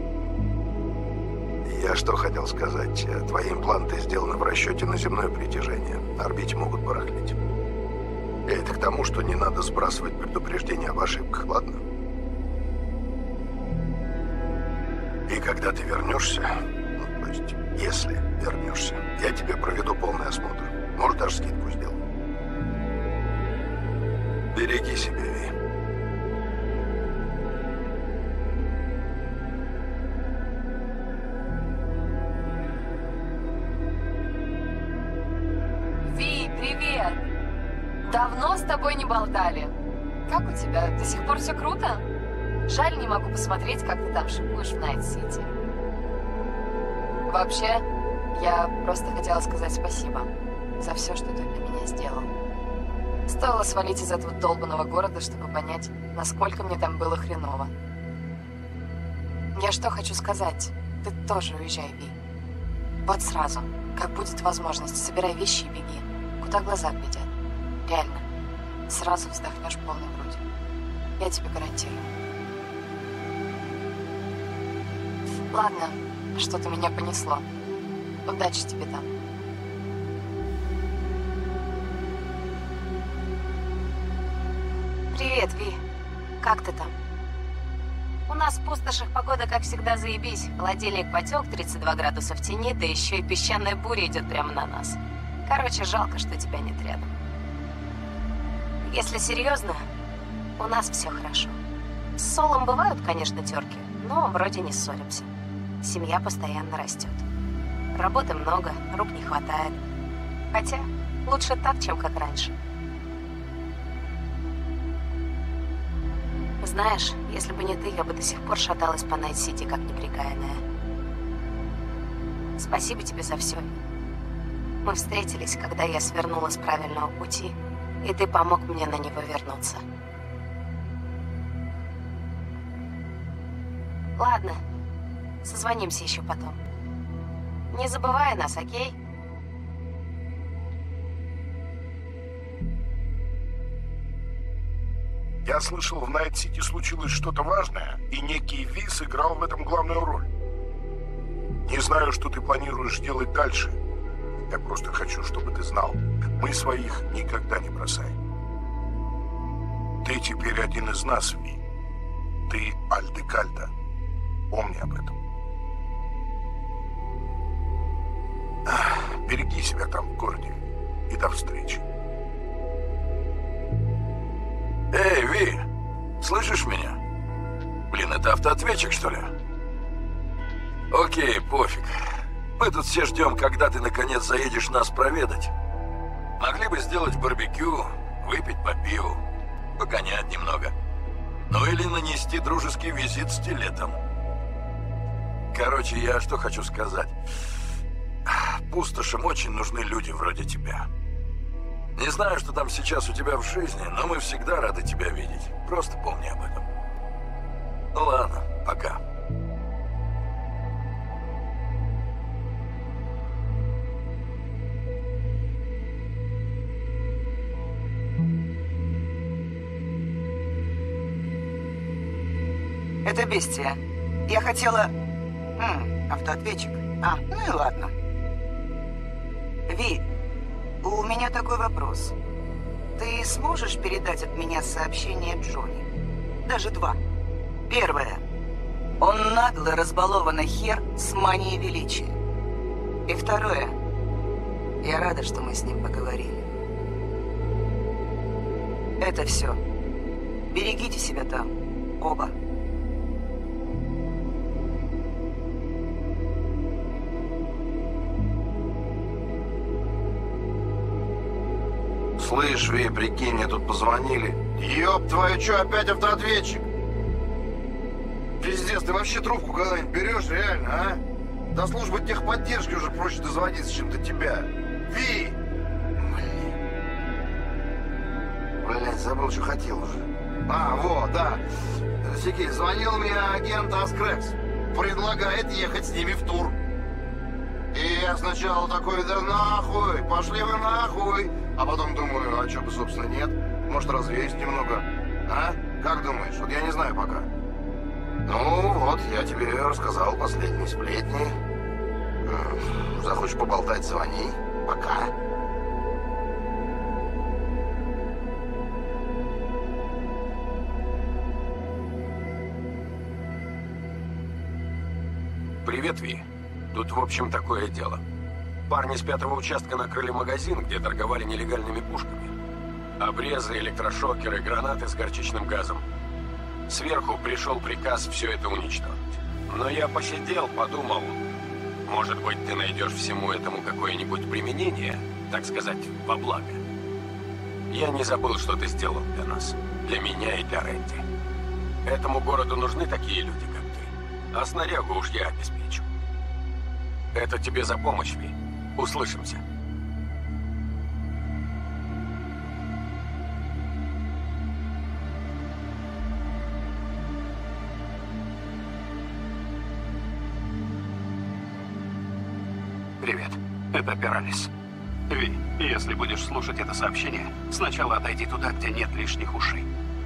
Я что хотел сказать? Твои импланты сделаны в расчете на земное притяжение. На орбите могут барахлить. И это к тому, что не надо сбрасывать предупреждения об ошибках, ладно? И когда ты вернешься, ну, то есть, если вернешься, я тебе проведу полный осмотр. Может, даже скидку сделаю. Береги себя, Ви. Ви, привет! Давно с тобой не болтали. Как у тебя? До сих пор все круто? Жаль, не могу посмотреть, как ты там шикуешь в Найт-Сити. Вообще, я просто хотела сказать спасибо за все, что ты для меня сделал. Стоило свалить из этого долбанного города, чтобы понять, насколько мне там было хреново. Я что хочу сказать? Ты тоже уезжай, Ви. Вот сразу, как будет возможность, собирай вещи и беги. Куда глаза глядят. Реально. Сразу вздохнешь полной грудью. Я тебе гарантирую. Ладно, что-то меня понесло. Удачи тебе там. Привет, Ви. Как ты там? У нас в пустошах погода, как всегда, заебись. Холодильник потек, тридцать два градуса в тени, да еще и песчаная буря идет прямо на нас. Короче, жалко, что тебя нет рядом. Если серьезно, у нас все хорошо. С Солом бывают, конечно, терки, но вроде не ссоримся. Семья постоянно растет. Работы много, рук не хватает. Хотя, лучше так, чем как раньше. Знаешь, если бы не ты, я бы до сих пор шаталась по Найт-Сити, как неприкаянная. Спасибо тебе за все. Мы встретились, когда я свернула с правильного пути, и ты помог мне на него вернуться. Ладно, созвонимся еще потом. Не забывай нас, окей? Я слышал, в Найт-Сити случилось что-то важное, и некий Ви сыграл в этом главную роль. Не знаю, что ты планируешь делать дальше. Я просто хочу, чтобы ты знал, мы своих никогда не бросаем. Ты теперь один из нас, Ви. Ты Альдекальда. Помни об этом. Береги себя там в городе. И до встречи. Эй, Ви, слышишь меня? Блин, это автоответчик, что ли? Окей, пофиг. Мы тут все ждем, когда ты наконец заедешь нас проведать. Могли бы сделать барбекю, выпить по пиву, погонять немного. Ну или нанести дружеский визит стилетом. Короче, я что хочу сказать. Пустошам очень нужны люди вроде тебя. Не знаю, что там сейчас у тебя в жизни, но мы всегда рады тебя видеть. Просто помни об этом. Ну ладно, пока. Это Бестия. Я хотела... Хм, автоответчик. А, ну и ладно. Ви, у меня такой вопрос. Ты сможешь передать от меня сообщение Джонни? Даже два. Первое. Он нагло разбалованный хер с манией величия. И второе. Я рада, что мы с ним поговорили. Это все. Берегите себя там. Оба. Слышь, Ви, прикинь, мне тут позвонили. Ёб твою, чё, опять автоответчик? Пиздец, ты вообще трубку когда-нибудь берешь, реально, а? До службы техподдержки уже проще дозвониться, чем до тебя. Ви! Блин. Блин, забыл, что хотел уже. А, вот, да. Сики, звонил мне агент Аскрекс. Предлагает ехать с ними в тур. И я сначала такой, да нахуй, пошли вы нахуй. А потом думаю, а чё бы, собственно, нет? Может, развеюсь немного? А? Как думаешь? Вот я не знаю пока. Ну, вот, я тебе рассказал последние сплетни. Захочешь поболтать, звони. Пока. Привет, Ви. Тут, в общем, такое дело. Парни с пятого участка накрыли магазин, где торговали нелегальными пушками. Обрезы, электрошокеры, гранаты с горчичным газом. Сверху пришел приказ все это уничтожить. Но я посидел, подумал, может быть, ты найдешь всему этому какое-нибудь применение, так сказать, во благо. Я не забыл, что ты сделал для нас, для меня и для Рэнди. Этому городу нужны такие люди, как ты. А снарягу уж я обеспечу. Это тебе за помощь, Ви. Услышимся. Привет, это Пиралис. Ви, если будешь слушать это сообщение, сначала отойди туда, где нет лишних ушей.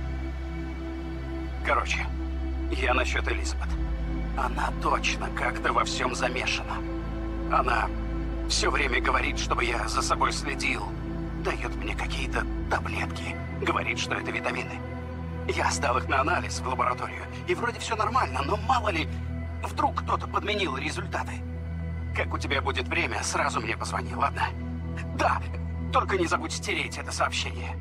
Короче, я насчет Элизабет. Она точно как-то во всем замешана. Она все время говорит, чтобы я за собой следил. Дает мне какие-то таблетки. Говорит, что это витамины. Я сдал их на анализ в лабораторию. И вроде все нормально, но мало ли, вдруг кто-то подменил результаты. Как у тебя будет время, сразу мне позвони, ладно? Да, только не забудь стереть это сообщение.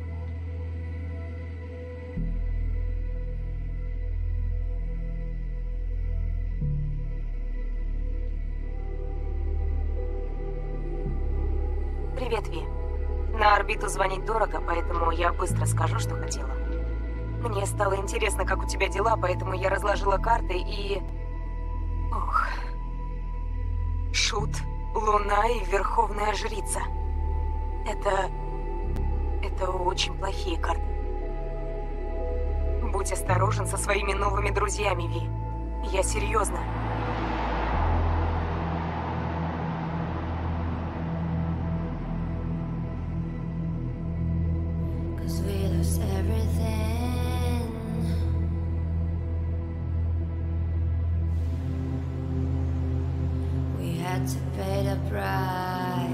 Привет, Ви. На орбиту звонить дорого, поэтому я быстро скажу, что хотела. Мне стало интересно, как у тебя дела, поэтому я разложила карты и... Ох... Шут, Луна и Верховная Жрица. Это... Это очень плохие карты. Будь осторожен со своими новыми друзьями, Ви. Я серьезно. To pay the price.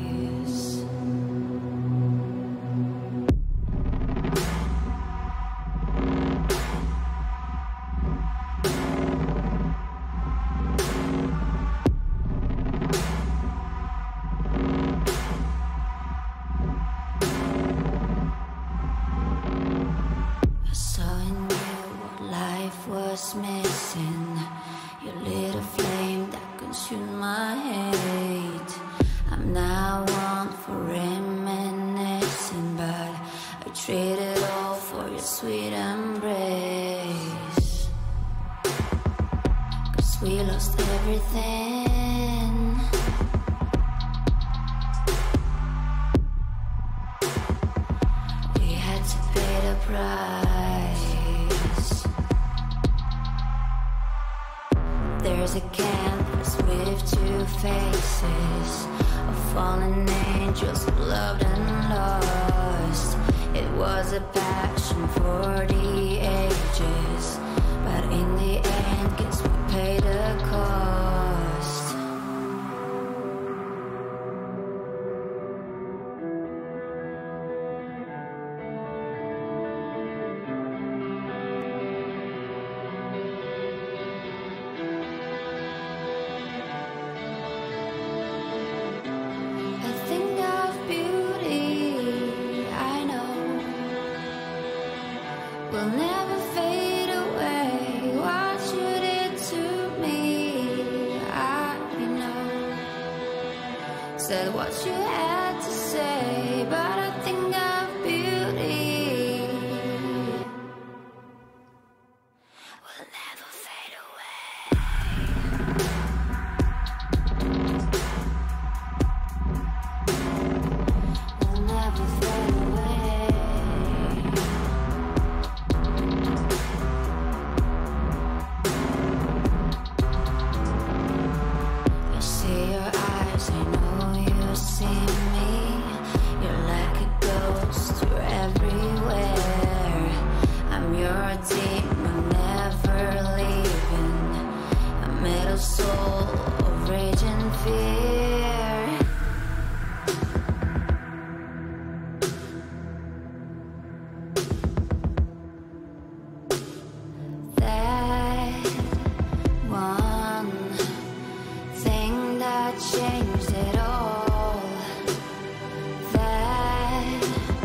I saw in you what life was missing. You lit a flame that consumed my hate. I'm now one for reminiscing, but I traded all for your sweet embrace. Cause we lost everything. We had to pay the price. There's a canvas with two faces of fallen angels who loved and lost. It was a passion for the ages, but in the end, guess we paid the cost. said what you had to say, but I think of beauty will never fade away. Will never fade away. I see your eyes, I know you see me. You're like a ghost, you're everywhere. I'm your demon, never leaving. I made a soul of rage and fear. That one thing that changed it all. That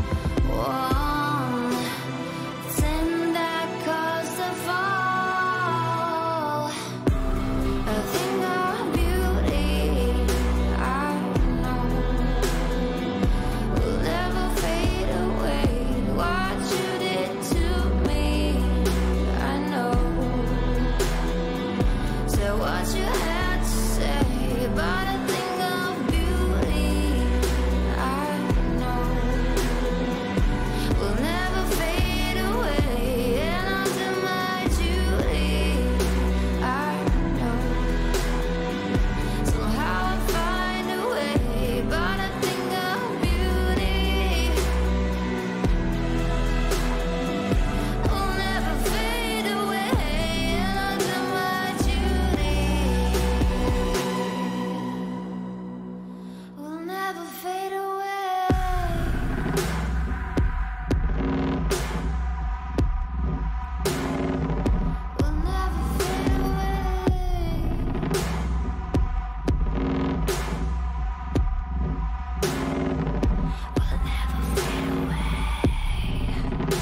one thing that caused the fall. A thing of beauty, I know, will never fade away. What you did to me, I know. So what you had to say, but a thing of beauty, I know, will never fade away. And I'll do my duty, I know. Somehow I'll find a way, but a thing of beauty will never fade away. And I'll do my duty, will never fade away. Will never fade away. Will never fade away.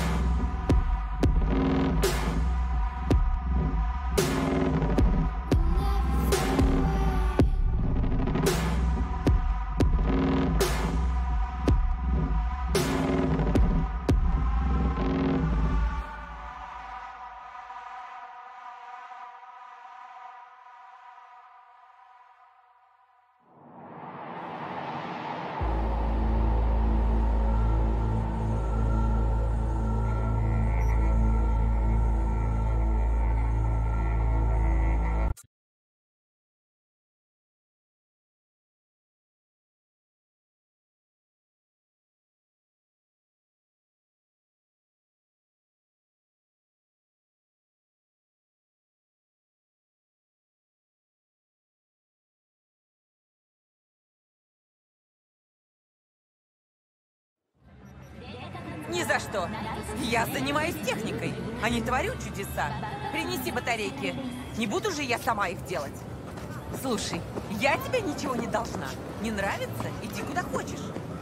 Ни за что. Я занимаюсь техникой, а не творю чудеса. Принеси батарейки. Не буду же я сама их делать. Слушай, я тебе ничего не должна. Не нравится? Иди куда хочешь.